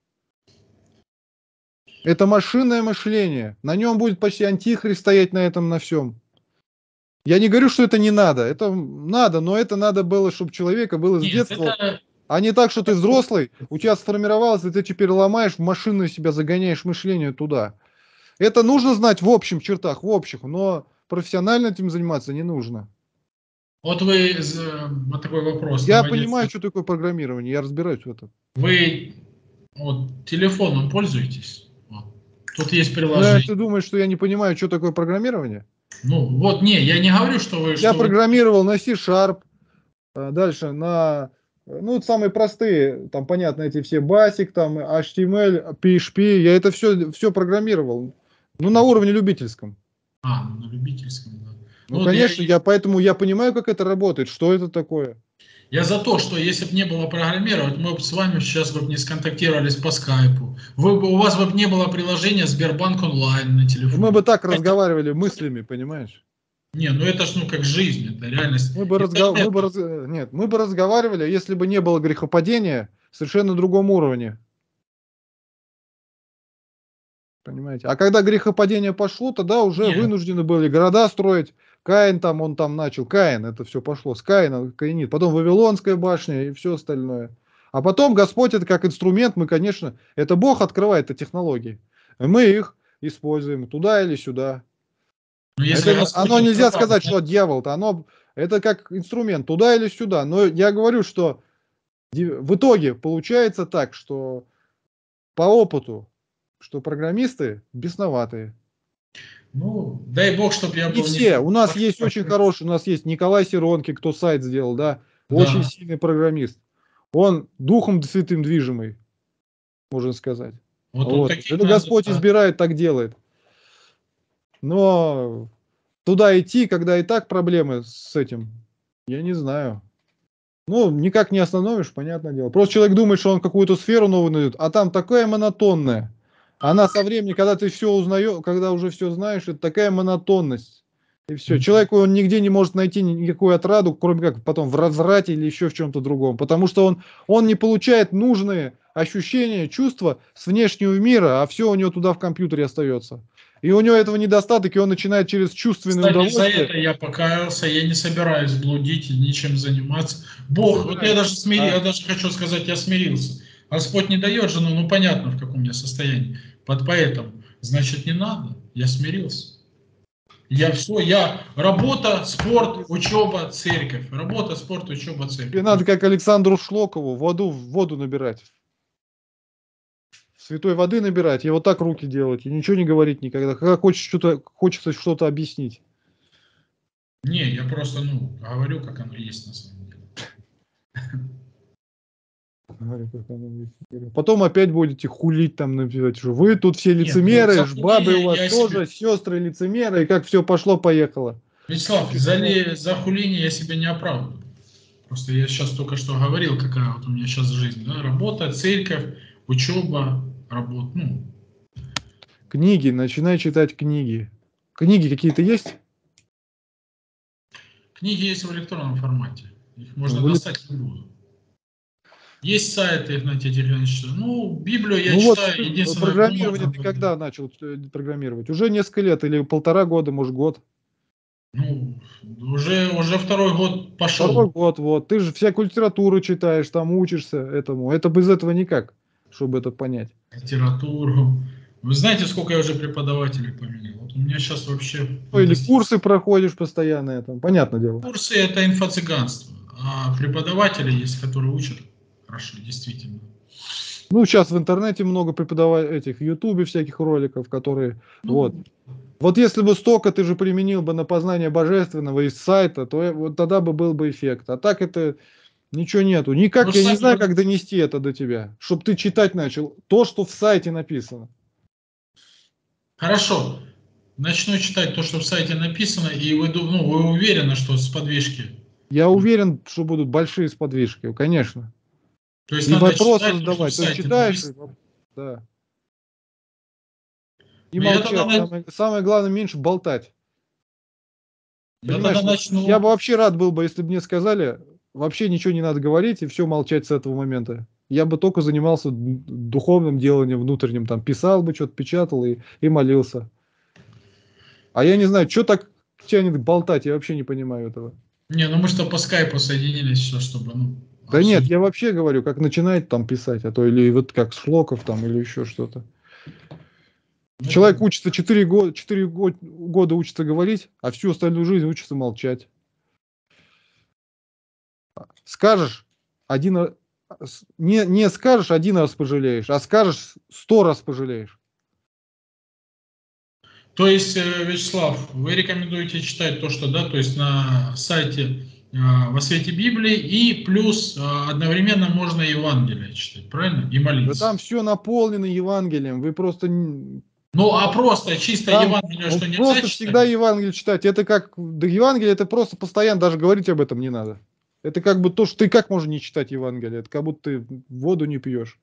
Это машинное мышление. На нем будет почти антихрист стоять на этом, на всем. Я не говорю, что это не надо. Это надо, но это надо было, чтобы человека было с Нет, детства. это... А не так, что ты взрослый, у тебя сформировалось, и ты теперь ломаешь, в машину себя загоняешь мышление туда. Это нужно знать в общих чертах, в общих, но профессионально этим заниматься не нужно. Вот вы, з- вот такой вопрос Я наводите. понимаю, что такое программирование, я разбираюсь в этом. Вы вот телефоном пользуетесь? Вот. Тут есть Ну, а приложение. ты думаешь, что я не понимаю, что такое программирование? Ну, вот, не, я не говорю, что вы... Я Что вы... программировал на C-Sharp, а, дальше на, ну, самые простые, там, понятно, эти все Basic, там, эйч ти эм эль, пи эйч пи, я это все, все программировал, ну, на уровне любительском. А, ну, на любительском, да. Ну, Ну, вот я, конечно, я поэтому я понимаю, как это работает, что это такое. я за то, что если бы не было программировать, мы бы с вами сейчас бы не сконтактировались по скайпу. Вы, бы- у вас бы не было приложения Сбербанк онлайн на телефоне. Мы бы так Это- разговаривали мыслями, понимаешь? Не, ну это ж ну как жизнь, это реальность. Мы бы, разго... мы Интернет. бы, раз... Нет, мы бы разговаривали, если бы не было грехопадения, совершенно другом уровне. Понимаете? А когда грехопадение пошло, тогда уже Нет, вынуждены были города строить. Каин там, он там начал. Каин, это все пошло. С Каина, Каинит. Потом Вавилонская башня и все остальное. А потом Господь это как инструмент, мы, конечно, это Бог открывает эти технологии. И мы их используем туда или сюда. ну если Это, Господь оно нельзя открывает, сказать, что дьявол-то, оно, это как инструмент, туда или сюда. Но я говорю, что в итоге получается так, что по опыту, что программисты бесноватые. ну дай бог, чтобы я Не был не все. такой. У нас есть очень хороший, у нас есть Николай Сиронки, кто сайт сделал, да, очень Да. сильный программист. Он духом святым движимый, можно сказать. Вот, вот Вот. таких Это надо, Господь да. избирает, так делает. Но туда идти, когда и так проблемы с этим, я не знаю. Ну, никак не остановишь, понятное дело. Просто человек думает, что он какую-то сферу новую найдет, а там такая монотонная. Она со временем, когда ты все узнаешь, когда уже все знаешь, это такая монотонность. И все. Человек, он нигде не может найти никакую отраду, кроме как потом в разврате или еще в чем-то другом. Потому что он, он не получает нужные ощущения, чувства с внешнего мира, а все у него туда в компьютере остается. И у него этого недостаток, и он начинает через чувственное Кстати, за удовольствие. это я покаялся, я не собираюсь блудить и ничем заниматься. Бог, вот я даже смирил, А. я даже хочу сказать, я смирился. Господь не дает жену, ну понятно, в каком я состоянии. Под поэтому, значит, не надо, я смирился. Я все, я работа, спорт, учеба, церковь. Работа, спорт, учеба, церковь. Тебе надо, как Александру Шлокову, воду, воду набирать. Святой воды набирать, и вот так руки делать, и ничего не говорить никогда. Когда хочешь что-то, хочется что-то объяснить. Не, я просто, ну, говорю, как оно есть на самом деле. Потом опять будете хулить там, написать, что вы тут все лицемеры, Нет, ну, бабы у вас тоже, себе... сестры лицемеры, и как все пошло-поехало. Вячеслав, за, ли, за хуление я себя не оправдываю. Просто я сейчас только что говорил, какая вот у меня сейчас жизнь. Да? Работа, церковь, учеба, работа. Ну. Книги, начинай читать книги. Книги какие-то есть? Книги есть в электронном формате. Их можно Вы... достать любую. Есть сайты на этих, ну, Библию я ну читаю, вот, единственное, программирование бумага. ты когда начал программировать? Уже несколько лет или полтора года, может год? Ну, уже, уже второй год пошел. Второй год, вот. Ты же всякую литературу читаешь, там учишься этому. Это без этого никак, чтобы это понять. Литературу. Вы знаете, сколько я уже преподавателей поменял? Вот у меня сейчас вообще... Ну, или курсы проходишь постоянно, это понятное дело. Курсы — это инфо-цыганство, а преподаватели есть, которые учат хорошо, действительно. Ну, сейчас в интернете много преподавателей, этих, в Ютубе всяких роликов, которые, ну, вот. Вот если бы столько ты же применил бы на познание божественного из сайта, то вот тогда бы был бы эффект. А так это ничего нету. Никак, я не знаю, как донести это до тебя, чтобы ты читать начал то, что в сайте написано. Хорошо. Начну читать то, что в сайте написано, и вы, ну, вы уверены, что сподвижки? Я уверен, что будут большие сподвижки, конечно. То есть и надо вопросы читать, задавать. То, ты читаешь, да. И Но молчать. тогда... Самое, самое главное, меньше болтать. Я, понимаешь, начну... я бы вообще рад был бы, если бы мне сказали, вообще ничего не надо говорить и все молчать с этого момента. Я бы только занимался духовным деланием внутренним, там писал бы, что-то печатал и, и молился. А я не знаю, что так тянет болтать, я вообще не понимаю этого. Не, ну мы что по скайпу соединились, все, чтобы... Ну, да нет, я вообще говорю, как начинает там писать, а то или вот как Шлоков там, или еще что-то. Ну, человек это... учится четыре года, четыре года учится говорить, а всю остальную жизнь учится молчать. Скажешь, один не, не скажешь, один раз пожалеешь, а скажешь, сто раз пожалеешь. То есть, Вячеслав, вы рекомендуете читать то, что, да, то есть на сайте э, «Во свете Библии», и плюс э, одновременно можно Евангелие читать, правильно? И молиться. Да там все наполнено Евангелием, вы просто... Ну, а просто чисто там, Евангелие, что нельзя просто читать? всегда Евангелие читать, это как... Да Евангелие, это просто постоянно, даже говорить об этом не надо. Это как бы то, что ты как можешь не читать Евангелие, это как будто ты воду не пьешь.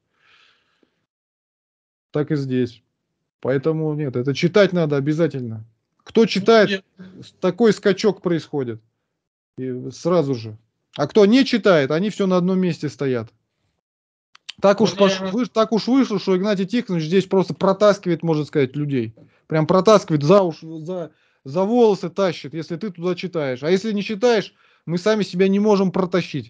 Так и здесь. Поэтому нет, это читать надо обязательно. Кто читает, ну, такой скачок происходит. И сразу же. А кто не читает, они все на одном месте стоят. Так уж, пош... я... вы... так уж вышло, что Игнатий Тихонович здесь просто протаскивает, можно сказать, людей. Прям протаскивает, за, уж... за... за волосы тащит, если ты туда читаешь. А если не читаешь, мы сами себя не можем протащить.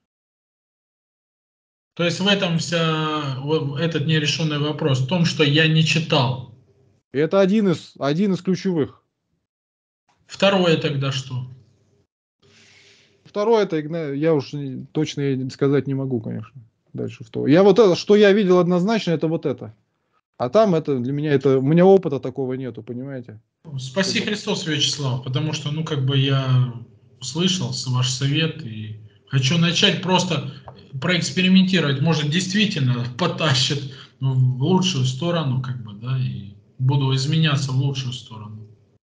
То есть в этом вся этот нерешенный вопрос, в том, что я не читал. Это один из, один из ключевых. Второе тогда что? Второе, это я уж точно сказать не могу, конечно. Дальше в то. Я вот это, что я видел однозначно, это вот это. А там это для меня, это, у меня опыта такого нету, понимаете? Спаси Христос, Вячеслав, потому что, ну, как бы я услышал ваш совет и хочу начать просто проэкспериментировать. Может, действительно потащит в лучшую сторону, как бы, да, и буду изменяться в лучшую сторону.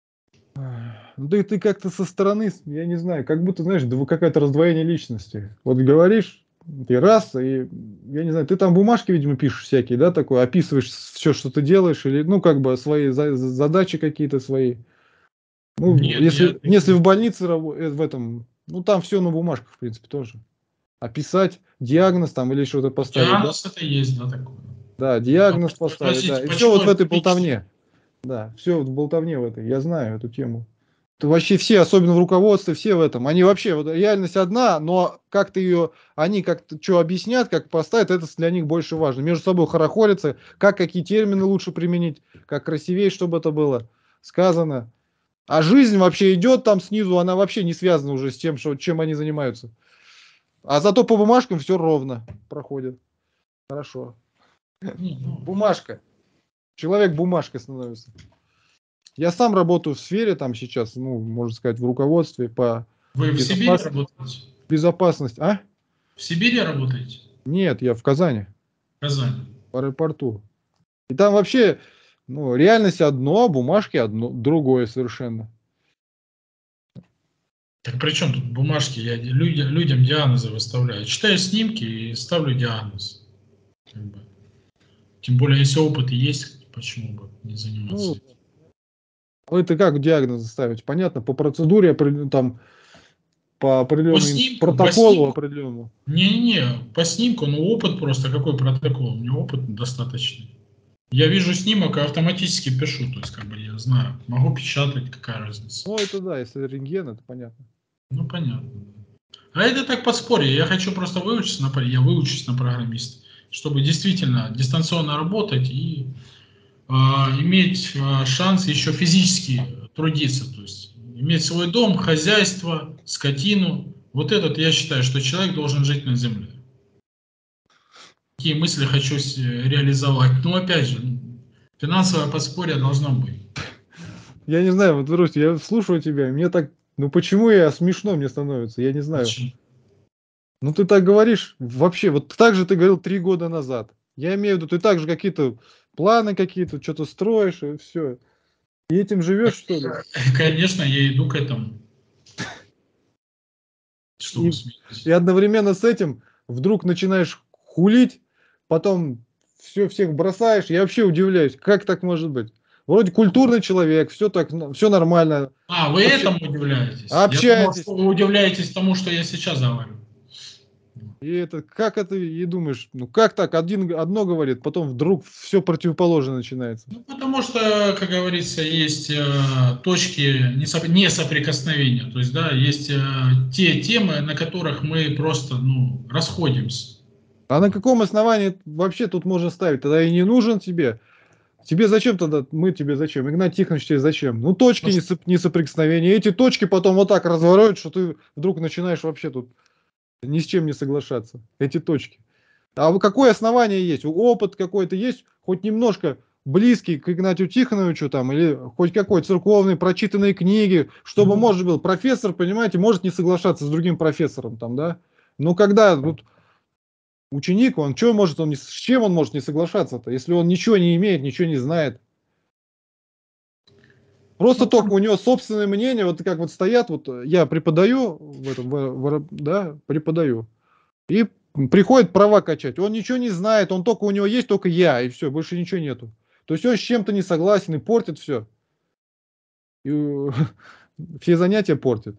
Ну, ты, ты как-то со стороны, я не знаю, как будто, знаешь, дв- какое-то раздвоение личности. Вот говоришь, и раз, и, я не знаю, ты там бумажки, видимо, пишешь всякие, да, такое, описываешь все, что ты делаешь, или, ну, как бы, свои за- за- задачи какие-то свои. Ну, Нет, я... если, если в больнице, рабо- э, в этом, ну, там все на бумажках, в принципе, тоже. Описать диагноз там или что-то поставить, да? Диагноз это есть, да, такое. Да, А диагноз просто поставить, да. согласитесь, И все вот в этой почтово-электрический. болтовне. Да, все вот в болтовне в этой. Я знаю эту тему. Это вообще все, особенно в руководстве, все в этом. Они вообще, вот реальность одна, но как ты ее, они как-то что объяснят, как поставят, это для них больше важно. Между собой хорохорятся, как какие термины лучше применить, как красивее, чтобы это было сказано. А жизнь вообще идет там снизу, она вообще не связана уже с тем, что, чем они занимаются. А зато по бумажкам все ровно проходит. Хорошо. Не, ну, Бумажка. Человек бумажкой становится. Я сам работаю в сфере там сейчас, ну, можно сказать, в руководстве по вы в Сибири безопас... работаете? безопасности. А? В Сибири работаете? Нет, я в Казани, В Казани. в аэропорту. И там вообще, ну, реальность одно, а бумажки одно, другое совершенно. Так при чем тут бумажки? Я людям, людям диагнозы выставляю. Читаю снимки и ставлю диагноз. Как бы. Тем более, если опыт есть, почему бы не заниматься Ну, этим? это как диагнозы ставить? Понятно, по процедуре, опре- там, по По определенному снимку, по протоколу снимку. определенному. Не-не-не, по снимку, ну опыт просто, какой протокол? У меня опыт достаточный. Я вижу снимок и автоматически пишу, то есть как бы я знаю, могу печатать, какая разница. Ну, это да, если рентген, это понятно. Ну понятно. А это так подспорье. Я хочу просто выучиться на, я выучусь на программиста, чтобы действительно дистанционно работать и э, иметь э, шанс еще физически трудиться, то есть иметь свой дом, хозяйство, скотину. Вот этот я считаю, что человек должен жить на земле. Какие мысли хочу с- реализовать. Ну опять же, финансовое подспорье должно быть. Я не знаю, вот, Русь, я слушаю тебя, и мне так, ну почему я смешно мне становится, я не знаю. Почему? Ну ты так говоришь, вообще, вот так же ты говорил три года назад. Я имею в виду, ты также какие-то планы какие-то, что-то строишь, и все. И этим живешь, что ли? Конечно, я иду к этому. Что вы И, и смеетесь? одновременно с этим вдруг начинаешь хулить, потом все, всех бросаешь. Я вообще удивляюсь, как так может быть? Вроде культурный человек, все так, все нормально. А, вы Общ- этому удивляетесь? Я думал, общаетесь. что вы удивляетесь тому, что я сейчас говорю. И это, как это, и думаешь, ну как так, один одно говорит, потом вдруг все противоположное начинается. Ну, потому что, как говорится, есть э, точки несоп- несоприкосновения. То есть, да, есть э, те темы, на которых мы просто, ну, расходимся. А на каком основании вообще тут можно ставить? Тогда и не нужен тебе. Тебе зачем тогда? Мы тебе зачем? Игнат Тихонович тебе зачем? Ну, точки Ну, не несоп- несоприкосновения. Эти точки потом вот так разворачивают, что ты вдруг начинаешь вообще тут ни с чем не соглашаться. Эти точки. А вы- какое основание есть? Опыт какой-то есть? Хоть немножко близкий к Игнатию Тихоновичу там, или хоть какой церковный, прочитанные книги, чтобы, ну, может, был профессор, понимаете, может не соглашаться с другим профессором там, да? Но когда вот ученик, он что может, он не, с чем он может не соглашаться-то, если он ничего не имеет, ничего не знает? Просто ну, только у него собственное мнение, вот как вот стоят, вот э, я преподаю в этом, в- в- да, преподаю, и приходит права качать, он ничего не знает, он только, у него есть только я, и все, больше ничего нету. То есть он с чем-то не согласен и портит все. И э, все занятия портит.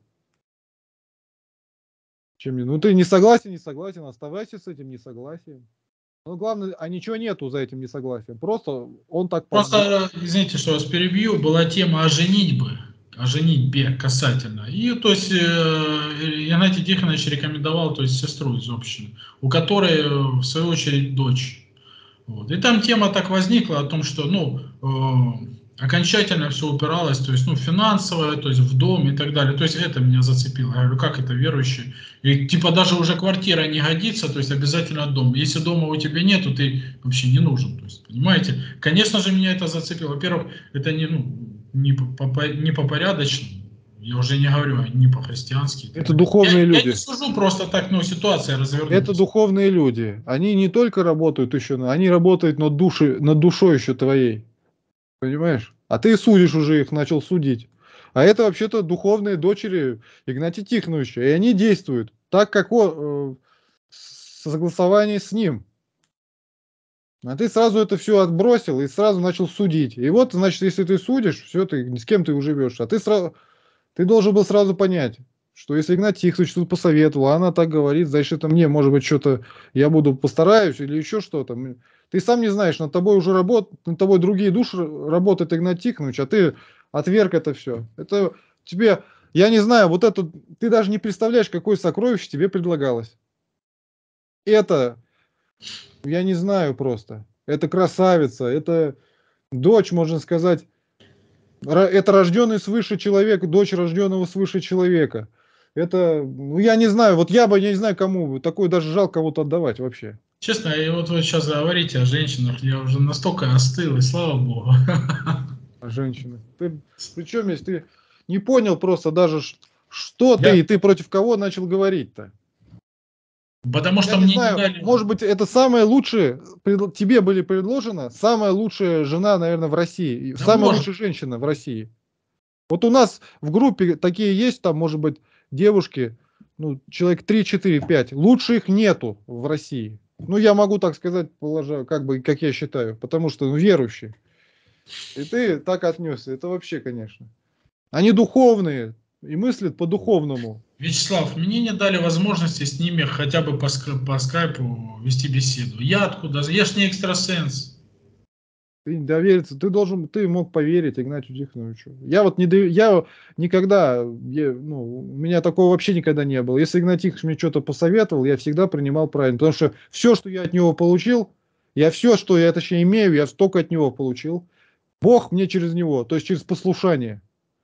Чем не, ну ты не согласен, не согласен, оставайся с этим несогласием. Но главное, а ничего нету за этим несогласием. Просто он так подумал. просто, извините, что вас перебью, была тема о женитьбе, о женитьбе касательно. И, то есть, э, Игнатий Тихонович рекомендовал, то есть, сестру из общины, у которой, э, в свою очередь, дочь. Вот. И там тема так возникла о том, что, ну, э, окончательно все упиралось, то есть, ну, финансовое, то есть, в дом и так далее. То есть, это меня зацепило. Я говорю, как это верующий? И, типа, даже уже квартира не годится, то есть, обязательно дом. Если дома у тебя нет, то ты вообще не нужен. То есть, понимаете? Конечно же, меня это зацепило. Во-первых, это не, ну, не по, по, не по порядочному. Я уже не говорю, а не по-христиански. Это Я, духовные я не люди. сужу, просто так, ну, ситуация Это развернулась. духовные люди. Они не только работают еще, но они работают над, души, над душой еще твоей. Понимаешь? А ты судишь уже их, начал судить. А это вообще-то духовные дочери Игнатия Тихоновича. И они действуют так, как он, э, в согласовании с ним. А ты сразу это все отбросил и сразу начал судить. И вот, значит, если ты судишь, все, ты с кем ты уживешь. А ты сразу, ты должен был сразу понять, что если Игнатий Тихонович тут посоветовал, а она так говорит, значит, это мне, может быть, что-то я буду постараюсь или еще что-то. Ты сам не знаешь, над тобой уже работают, над тобой другие души работает Игнатий Тихонович, а ты отверг это все. Это тебе, я не знаю, вот это, ты даже не представляешь, какое сокровище тебе предлагалось. Это, я не знаю просто. Это красавица, это дочь, можно сказать, это рожденный свыше человек, дочь рожденного свыше человека. Это, ну я не знаю, вот я бы, я не знаю кому, такое даже жалко кого-то отдавать вообще. Честно, и вот вы сейчас говорите о женщинах, я уже настолько остыл, и слава богу. А женщины. Ты, причем, если ты не понял просто даже, что Я, ты, и ты против кого начал говорить-то. потому Я что не мне не знаю, дали... может быть, это самое лучшее, пред- тебе были предложено, самая лучшая жена, наверное, в России, Да самая может. лучшая женщина в России. Вот у нас в группе такие есть, там, может быть, девушки, ну, человек три, четыре, пять. Лучше их нету в России. Ну, я могу так сказать, положа, как бы, как я считаю, потому что ну, верующие. И ты так отнесся. Это вообще, конечно. Они духовные и мыслят по-духовному. Вячеслав, мне не дали возможности с ними хотя бы по, ск- по скайпу вести беседу. Я откуда? Я ж не экстрасенс. Ты довериться, ты должен, ты мог поверить Игнатию Тихоновичу. Я вот не, дов- я никогда, я, ну, у меня такого вообще никогда не было. Если Игнатий Тихонович мне что-то посоветовал, я всегда принимал правильно, потому что все, что я от него получил, я все, что я, точнее, имею, я столько от него получил. Бог мне через него, то есть через послушание.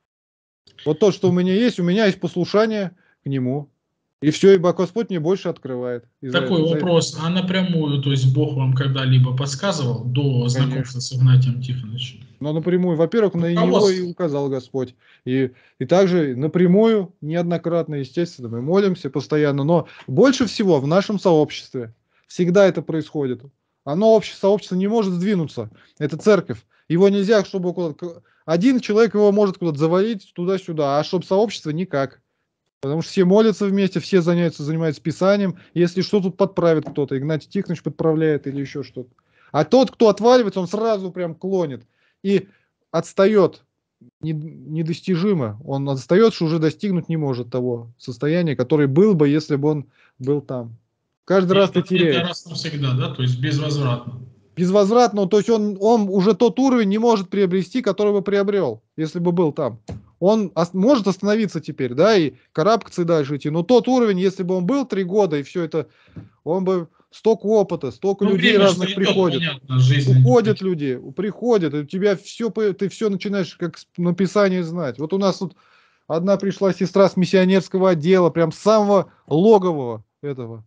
Вот то, что у меня есть, у меня есть послушание к нему. И все, ибо Господь мне больше открывает. И за Такой это, за это, вопрос. А напрямую, то есть Бог вам когда-либо подсказывал до знакомства конечно. с Игнатием Тихоновичем? Но напрямую, во-первых, на него и Руководство. указал Господь. И, и также напрямую, неоднократно, естественно, мы молимся постоянно. Но больше всего в нашем сообществе всегда это происходит. Оно, общее сообщество не может сдвинуться. Это церковь. Его нельзя, чтобы куда-то... Один человек его может куда-то завалить туда-сюда, а чтобы сообщество никак. Потому что все молятся вместе, все занимаются, занимаются Писанием. Если что, тут подправит кто-то. Игнатий Тихонович подправляет или еще что-то. А тот, кто отваливается, он сразу прям клонит. И отстает не- недостижимо. Он отстает, что уже достигнуть не может того состояния, которое был бы, если бы он был там. Каждый И раз ты это, это теряешь. раз навсегда, да? То есть безвозвратно. Безвозвратно, то есть он, он уже тот уровень не может приобрести, который бы приобрел, если бы был там. Он ос- может остановиться теперь, да, и карабкаться и дальше идти. Но тот уровень, если бы он был три года и все это, он бы столько опыта, столько Ну, людей время что разных идет, приходит. понятно, жизнь Уходят идет. люди, приходят, и у тебя все, ты все начинаешь как с написания знать. Вот у нас тут одна пришла сестра с миссионерского отдела, прям с самого логового этого.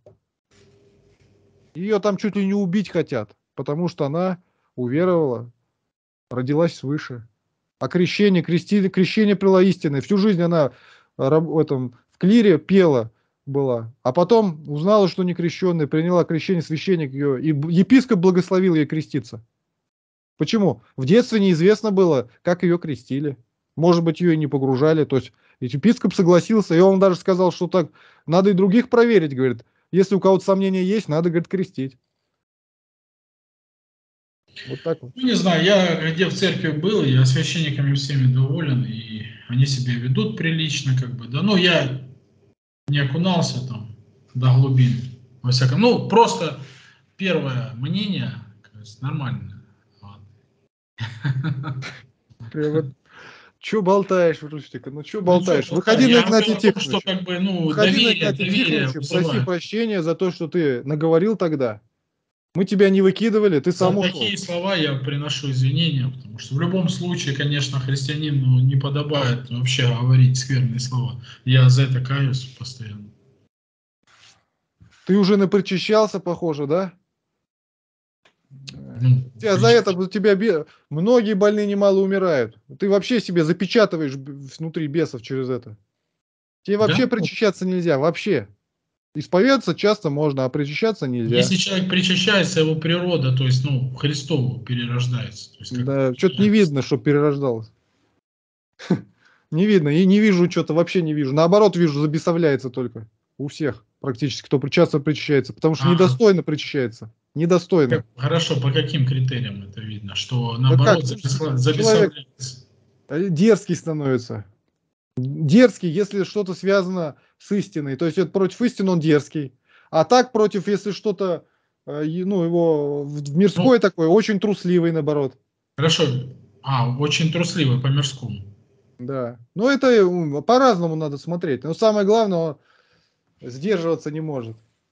Ее там чуть ли не убить хотят, потому что она уверовала, родилась свыше. А крещение, крестили, крещение прила истины. Всю жизнь она раб- в этом, в клире пела была. А потом узнала, что не крещенная, приняла крещение, священник ее, и б- епископ благословил ей креститься. Почему? В детстве неизвестно было, как ее крестили. Может быть, ее и не погружали. То есть епископ согласился, и он даже сказал, что так надо и других проверить, говорит. Если у кого-то сомнения есть, надо, говорит, крестить. Вот так вот. Ну, не знаю, я где в церкви был, я священниками всеми доволен, и они себя ведут прилично, как бы, да. Ну, я не окунался там до глубин, во всяком. Ну, просто первое мнение, кажется, нормальное. Вот. Прям вот, чё болтаешь, Рустика? Ну чё Ну, что, болтаешь? Выходи на я Игнатия говорю о том, что, Тихоновича. как бы, ну, Выходи на доверие, Игнатия доверие Тихоновича, проси вызывает. прощения за то, что ты наговорил тогда. Мы тебя не выкидывали, ты За сам ушел. такие слова я приношу извинения, потому что в любом случае, конечно, христианину не подобает вообще говорить скверные слова. Я за это каюсь постоянно. Ты уже напричащался, похоже, да? Ну, Тебя за это причем- у тебя бе- многие больные немало умирают. Ты вообще себе запечатываешь б- внутри бесов через это. Тебе да? вообще причащаться нельзя, вообще. Исповедаться часто можно, а причащаться нельзя. Если человек причащается, его природа, то есть, ну, Христову перерождается. То есть, как Да, что-то не видно, что перерождалось. Не видно. И не вижу что-то, вообще не вижу. Наоборот, вижу, забесовляется только. У всех практически, кто часто причащается. Потому что А, недостойно причащается. Недостойно. как- хорошо, по каким критериям это видно? Что Да наоборот как? Ну, забесла- человек забесовляется. дерзкий становится. Дерзкий, если что-то связано с истиной. То есть это против истины он дерзкий. А так против, если что-то, э, е- ну, его в в Ну, мирской такой, очень трусливый, наоборот. хорошо. А, очень трусливый по мирскому. Да. Ну, это м, по-разному надо смотреть. Но самое главное, он сдерживаться не может.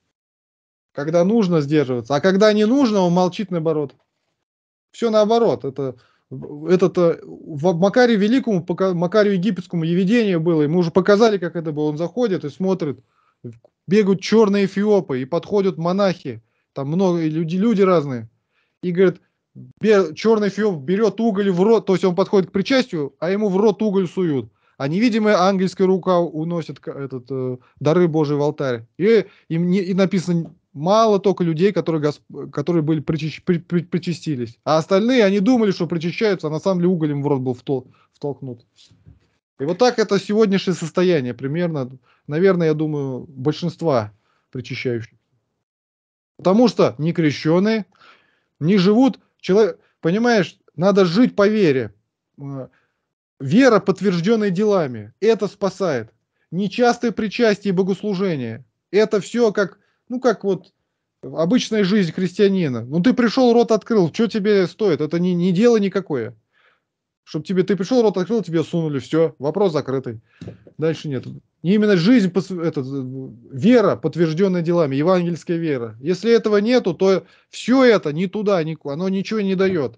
Когда нужно сдерживаться. А когда не нужно, он молчит, наоборот. Все наоборот. Это, это в Макарию Великому, пока- Макарию Египетскому видение было. Ему уже показали, как это было. Он заходит и смотрит. Бегают черные эфиопы, и подходят монахи. Там много люди, люди разные. И говорят, черный эфиоп берет уголь в рот, то есть он подходит к причастию, а ему в рот уголь суют. А невидимая ангельская рука уносит к- этот, э, дары Божии в алтарь. И, им не, и написано, мало только людей, которые, госп- которые были причащ- при- при- причастились. А остальные, они думали, что причащаются, а на самом деле уголем в рот был втол- втолкнут. И вот так это сегодняшнее состояние, примерно, наверное, я думаю, большинства причащающих. Потому что не крещеные, не живут, человек, понимаешь, надо жить по вере. Э, Вера, подтвержденная делами, это спасает. Нечастое причастие и богослужение, это все как, ну как вот обычная жизнь христианина. Ну ты пришел, рот открыл, что тебе стоит? Это не, не дело никакое. Чтоб тебе, ты пришел, рот открыл, тебе сунули, все, вопрос закрытый. Дальше нет. И именно жизнь, пос- это, вера, подтвержденная делами, евангельская вера. Если этого нету, то все это не туда, ни- оно ничего не дает.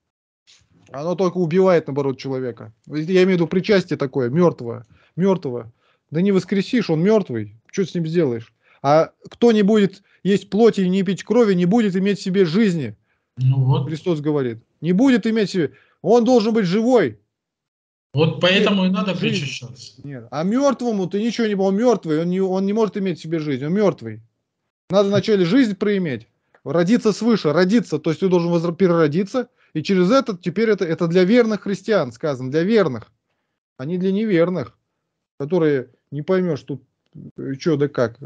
Оно только убивает, наоборот, человека. Я имею в виду причастие такое, мертвое. Мертвого. Да не воскресишь, он мертвый. Что с ним сделаешь? А кто не будет есть плоти и не пить крови, не будет иметь в себе жизни. Ну вот. Христос говорит. Не будет иметь в себе. Он должен быть живой. Вот Иметь поэтому и надо жизнь. причащаться. Нет. А мертвому ты ничего не... Он мертвый, он не, он не может иметь в себе жизнь, он мертвый. Надо вначале жизнь проиметь, родиться свыше, родиться, то есть ты должен возра- переродиться, и через это теперь это, это для верных христиан сказано, для верных, а не для неверных, которые не поймешь тут что да как.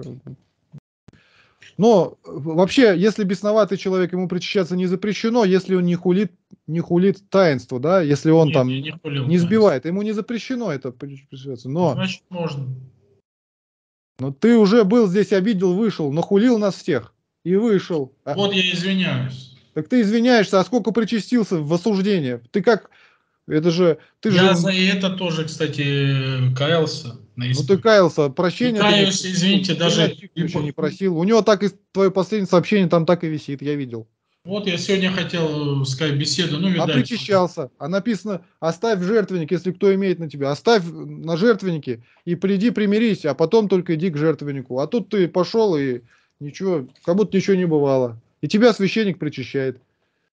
Но э, вообще, если бесноватый человек, ему причащаться не запрещено, если он не хулит, не хулит таинство, да, если он Нет, там я не хулил не таинство. сбивает, ему не запрещено это причащаться. Но, Значит, можно. но ты уже был здесь, обидел, вышел, нахулил нас всех и вышел. А, Вот я извиняюсь. так ты извиняешься, а сколько причастился в осуждение? Ты как, это же, ты же, Я за это тоже, кстати, каялся на ну ты исповедь. каялся, И прощения ты не каюсь, просил, извините, ни на даже чиху и еще не по- просил. У него так и твое последнее сообщение там так и висит, я видел. вот я сегодня хотел сказать беседу, ну, А видать, причащался, а написано, оставь жертвенник, если кто имеет на тебя, оставь на жертвеннике и приди примирись, а потом только иди к жертвеннику. А тут ты пошел и ничего, как будто ничего не бывало. И тебя священник причащает.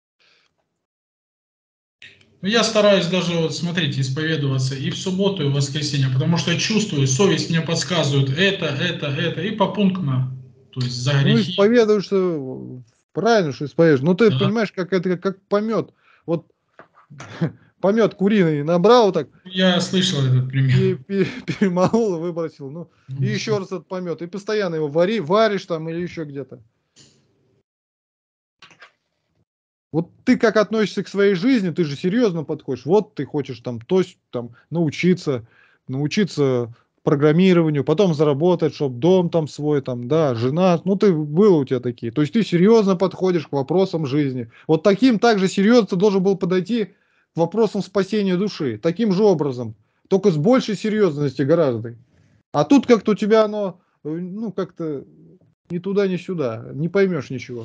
ну, я стараюсь даже, вот, смотрите, исповедоваться и в субботу, и в воскресенье, потому что я чувствую, совесть мне подсказывает это, это, это, и попунктно, то есть за Ну, грехи. исповедуешься, правильно, что исповедуешь. Ну, ты Да. понимаешь, как это, как помет. Вот помет куриный набрал так Я слышал этот пример. и пе- перемолол и выбросил. Ну, и еще раз этот помет. И постоянно его вари, варишь там или еще где-то. Вот ты как относишься к своей жизни, ты же серьезно подходишь. Вот ты хочешь там, то есть, там научиться, научиться программированию, потом заработать, чтобы дом там свой, там, да, жена, ну ты было у тебя такие. То есть ты серьезно подходишь к вопросам жизни. Вот таким также серьезно ты должен был подойти к вопросам спасения души. Таким же образом. Только с большей серьезностью гораздо. А тут как-то у тебя оно, э, ну, как-то ни туда, ни сюда. Не поймешь ничего.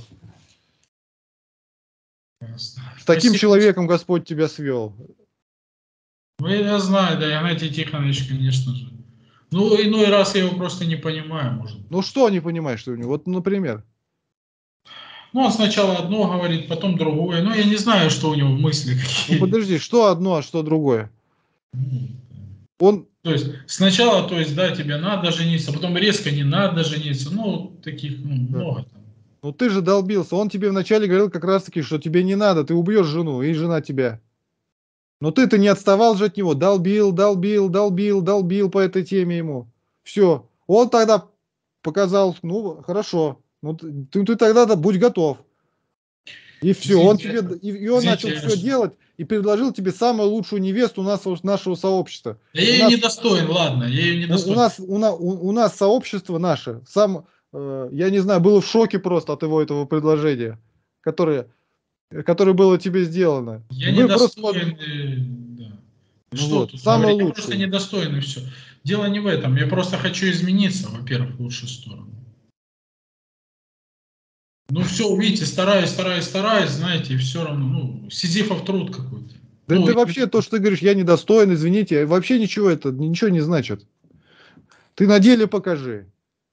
Ясно. С таким Спасибо. человеком Господь тебя свел. Ну, я знаю, да, Игнатий Тихонович, конечно же. Ну, иной раз я его просто не понимаю, может быть. Ну что не понимаешь ты у него? Вот, например. Ну, он сначала одно говорит, потом другое. Ну, я не знаю, что у него в мысли Ну какие. подожди, что одно, а что другое? Ну, Он, то есть, сначала, то есть, да, тебе надо жениться, потом резко не надо жениться. Ну, таких, ну, да. много там. Ну ты же долбился. Он тебе вначале говорил как раз таки, что тебе не надо, ты убьешь жену, и жена тебя. Но ты-то не отставал же от него, долбил, долбил, долбил, долбил по этой теме ему. Все. Он тогда показал, ну, хорошо, ну, ты, ты тогда будь готов. И все, он Извините, тебе, и, и он извините, начал я все ш- делать и предложил тебе самую лучшую невесту у нас, нашего сообщества. Да я У ее нас, недостоин, ладно, я ее у, у недостоин. нас, у, на- у, у нас сообщество наше, сам, э, я не знаю, было в шоке просто от его этого предложения, которое, которое было тебе сделано. Я Вы просто, под- недостоин, э, да. ну Что вот, тут самое говорить? Я просто лучшее. недостоин, и все. Дело не в этом. Я просто хочу измениться, во-первых, в лучшую сторону. Ну все, видите, стараюсь, стараюсь, стараюсь, знаете, и все равно, ну, сизифов труд какой-то. Да Ну, ты и- вообще, то, что ты говоришь, я недостоин, извините, вообще ничего это, ничего не значит. Ты на деле покажи.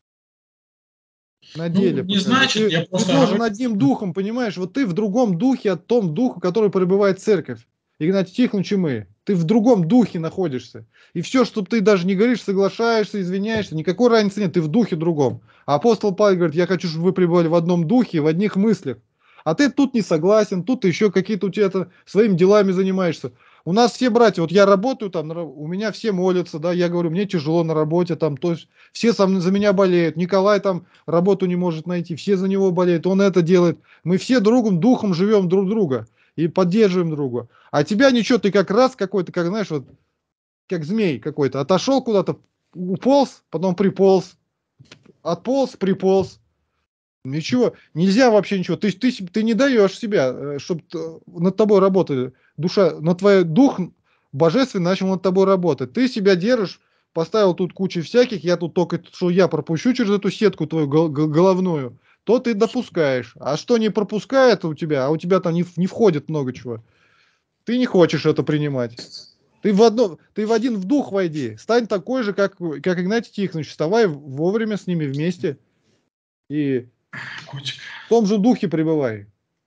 На ну, деле не покажи. значит, Ты, я ты просто должен говорю, одним духом, понимаешь? Вот ты в другом духе от том духу, который пребывает церковь. Игнатий Тихонович и мы. Ты в другом духе находишься. И все, что ты даже не говоришь, соглашаешься, извиняешься, никакой разницы нет, ты в духе другом. А апостол Павел говорит, я хочу, чтобы вы пребывали в одном духе, в одних мыслях. А ты тут не согласен, тут еще какие-то у тебя -то своими делами занимаешься. У нас все братья, вот я работаю там, у меня все молятся, да, я говорю, мне тяжело на работе, там, то есть все сам, за меня болеют, Николай там работу не может найти, все за него болеют, он это делает. Мы все другом, духом живем друг друга и поддерживаем друга. А тебя ничего, ты как раз какой-то, как знаешь, вот, как змей какой-то, отошел куда-то, уполз, потом приполз, отполз, приполз. Ничего, нельзя вообще ничего. Ты, ты, ты не даешь себя, чтобы над тобой работали. Душа, но твой дух божественный начал над тобой работать. Ты себя держишь, поставил тут кучу всяких, я тут только, что я пропущу через эту сетку твою головную, то ты допускаешь. А что не пропускает у тебя, а у тебя там не, не входит много чего, ты не хочешь это принимать. Ты в, одно, ты в один в дух войди, стань такой же, как, как Игнатий Тихонович, вставай вовремя с ними вместе и котик. в том же духе пребывай.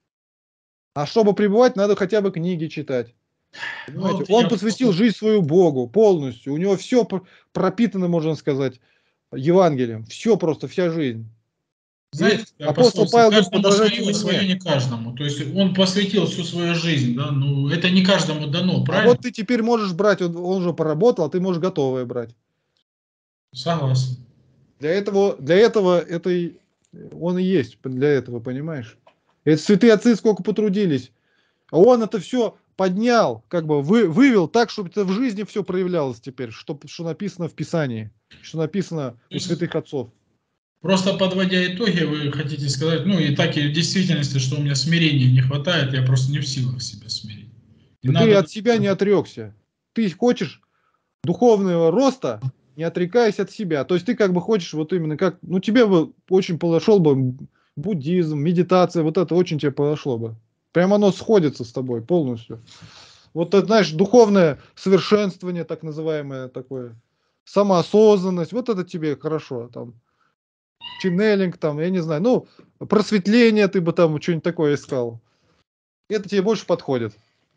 А чтобы пребывать, надо хотя бы книги читать. Понимаете? Вот Он я посвятил просто, жизнь свою Богу полностью. У него все пропитано, можно сказать, Евангелием. Все просто, вся жизнь. И знаете, такая апостол пословица, Павел говорит, каждому подражайте свое, а свое мне. не каждому. То есть он посвятил всю свою жизнь, да, ну, это не каждому дано, А правильно? вот ты теперь можешь брать, он, он уже поработал, а ты можешь готовое брать. Согласен. Для этого, для этого это и, он и есть, для этого, понимаешь? Это святые отцы сколько потрудились. А он это все поднял, как бы вы, вывел так, чтобы это в жизни все проявлялось теперь, что, что написано в Писании, что написано То у есть, святых отцов. просто подводя итоги, вы хотите сказать, ну и так и в действительности, что у меня смирения не хватает, я просто не в силах себя смирить. И Да ты надо, от себя не отрекся. Ты хочешь духовного роста, не отрекаясь от себя. То есть ты как бы хочешь вот именно как, ну тебе бы очень подошел бы буддизм, медитация, вот это очень тебе подошло бы. Прям оно сходится с тобой полностью. Вот это, знаешь, духовное совершенствование, так называемое такое, самоосознанность, вот это тебе хорошо, там, ченнелинг, там, я не знаю, ну, просветление ты бы там что-нибудь такое искал. Это тебе больше подходит,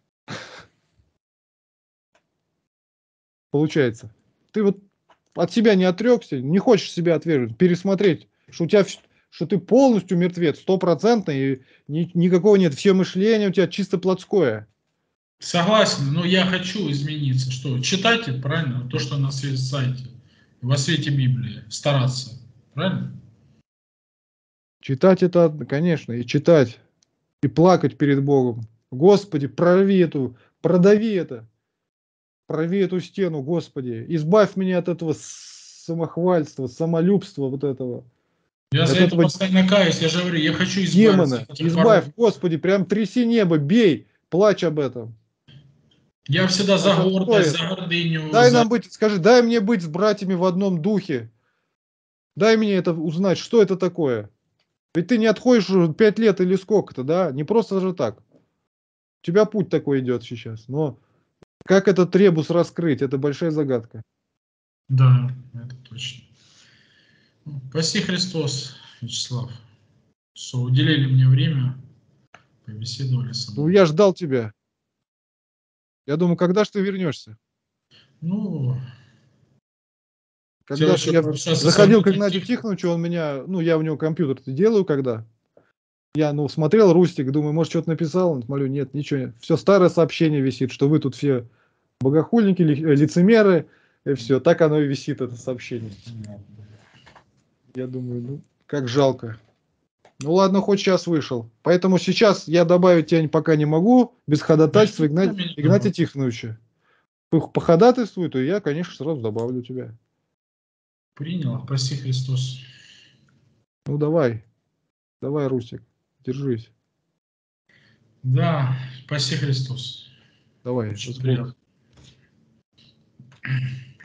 получается. Ты вот от себя не отрекся, не хочешь себя отвергнуть, пересмотреть, что у тебя, вс- что ты полностью мертвец, стопроцентный, и ни- никакого нет, все мышление у тебя чисто плотское. согласен, но я хочу измениться. Что? Читать это, правильно? То, что на свете сайте, во свете Библии. Стараться. Правильно? Читать это, конечно, и читать, и плакать перед Богом. Господи, прорви эту, продави это, прорви эту стену, Господи, избавь меня от этого самохвальства, самолюбства вот этого, Я за от это этого постоянно каюсь. Я же говорю, я хочу избавиться демона. от этих пороков. Избавь, Господи, прям тряси небо, бей, плачь об этом. Я всегда за Это гордость, стоит. за гордыню, Дай за... нам быть, скажи, дай мне быть с братьями в одном духе. Дай мне это узнать, что это такое. Ведь ты не отходишь уже пять лет или сколько-то, да? Не просто же так. У тебя путь такой идет сейчас. Но как этот ребус раскрыть, это большая загадка. Да, это точно. Ну, Спаси Христос, Вячеслав, что уделили мне время, побеседовали со Ну, мной. я ждал тебя. Я думаю, когда же ты вернешься? Ну, хотел Когда ж еще я пообщаться с заходил к Игнатием Игнатию Тихоновичем. Тихоновичу, он меня, ну, я у него компьютер-то делаю, когда. Я, ну, смотрел Рустик, думаю, может, что-то написал. Смотрю, нет, ничего. Все старое сообщение висит, что вы тут все богохульники, ли- э, лицемеры, и все. Так оно и висит, это сообщение. Я думаю, ну, как жалко. Ну ладно, хоть сейчас вышел. Поэтому сейчас я добавить тебя пока не могу, без ходатайства Почему Игнат... меня Игнатия добавить? Тихоновича. По по ходатайству, то я, конечно, сразу добавлю тебя. Принял, прости Христос. Ну давай, давай, Рустик, держись. Да, спаси Христос. Давай, Очень с Богом. приятно.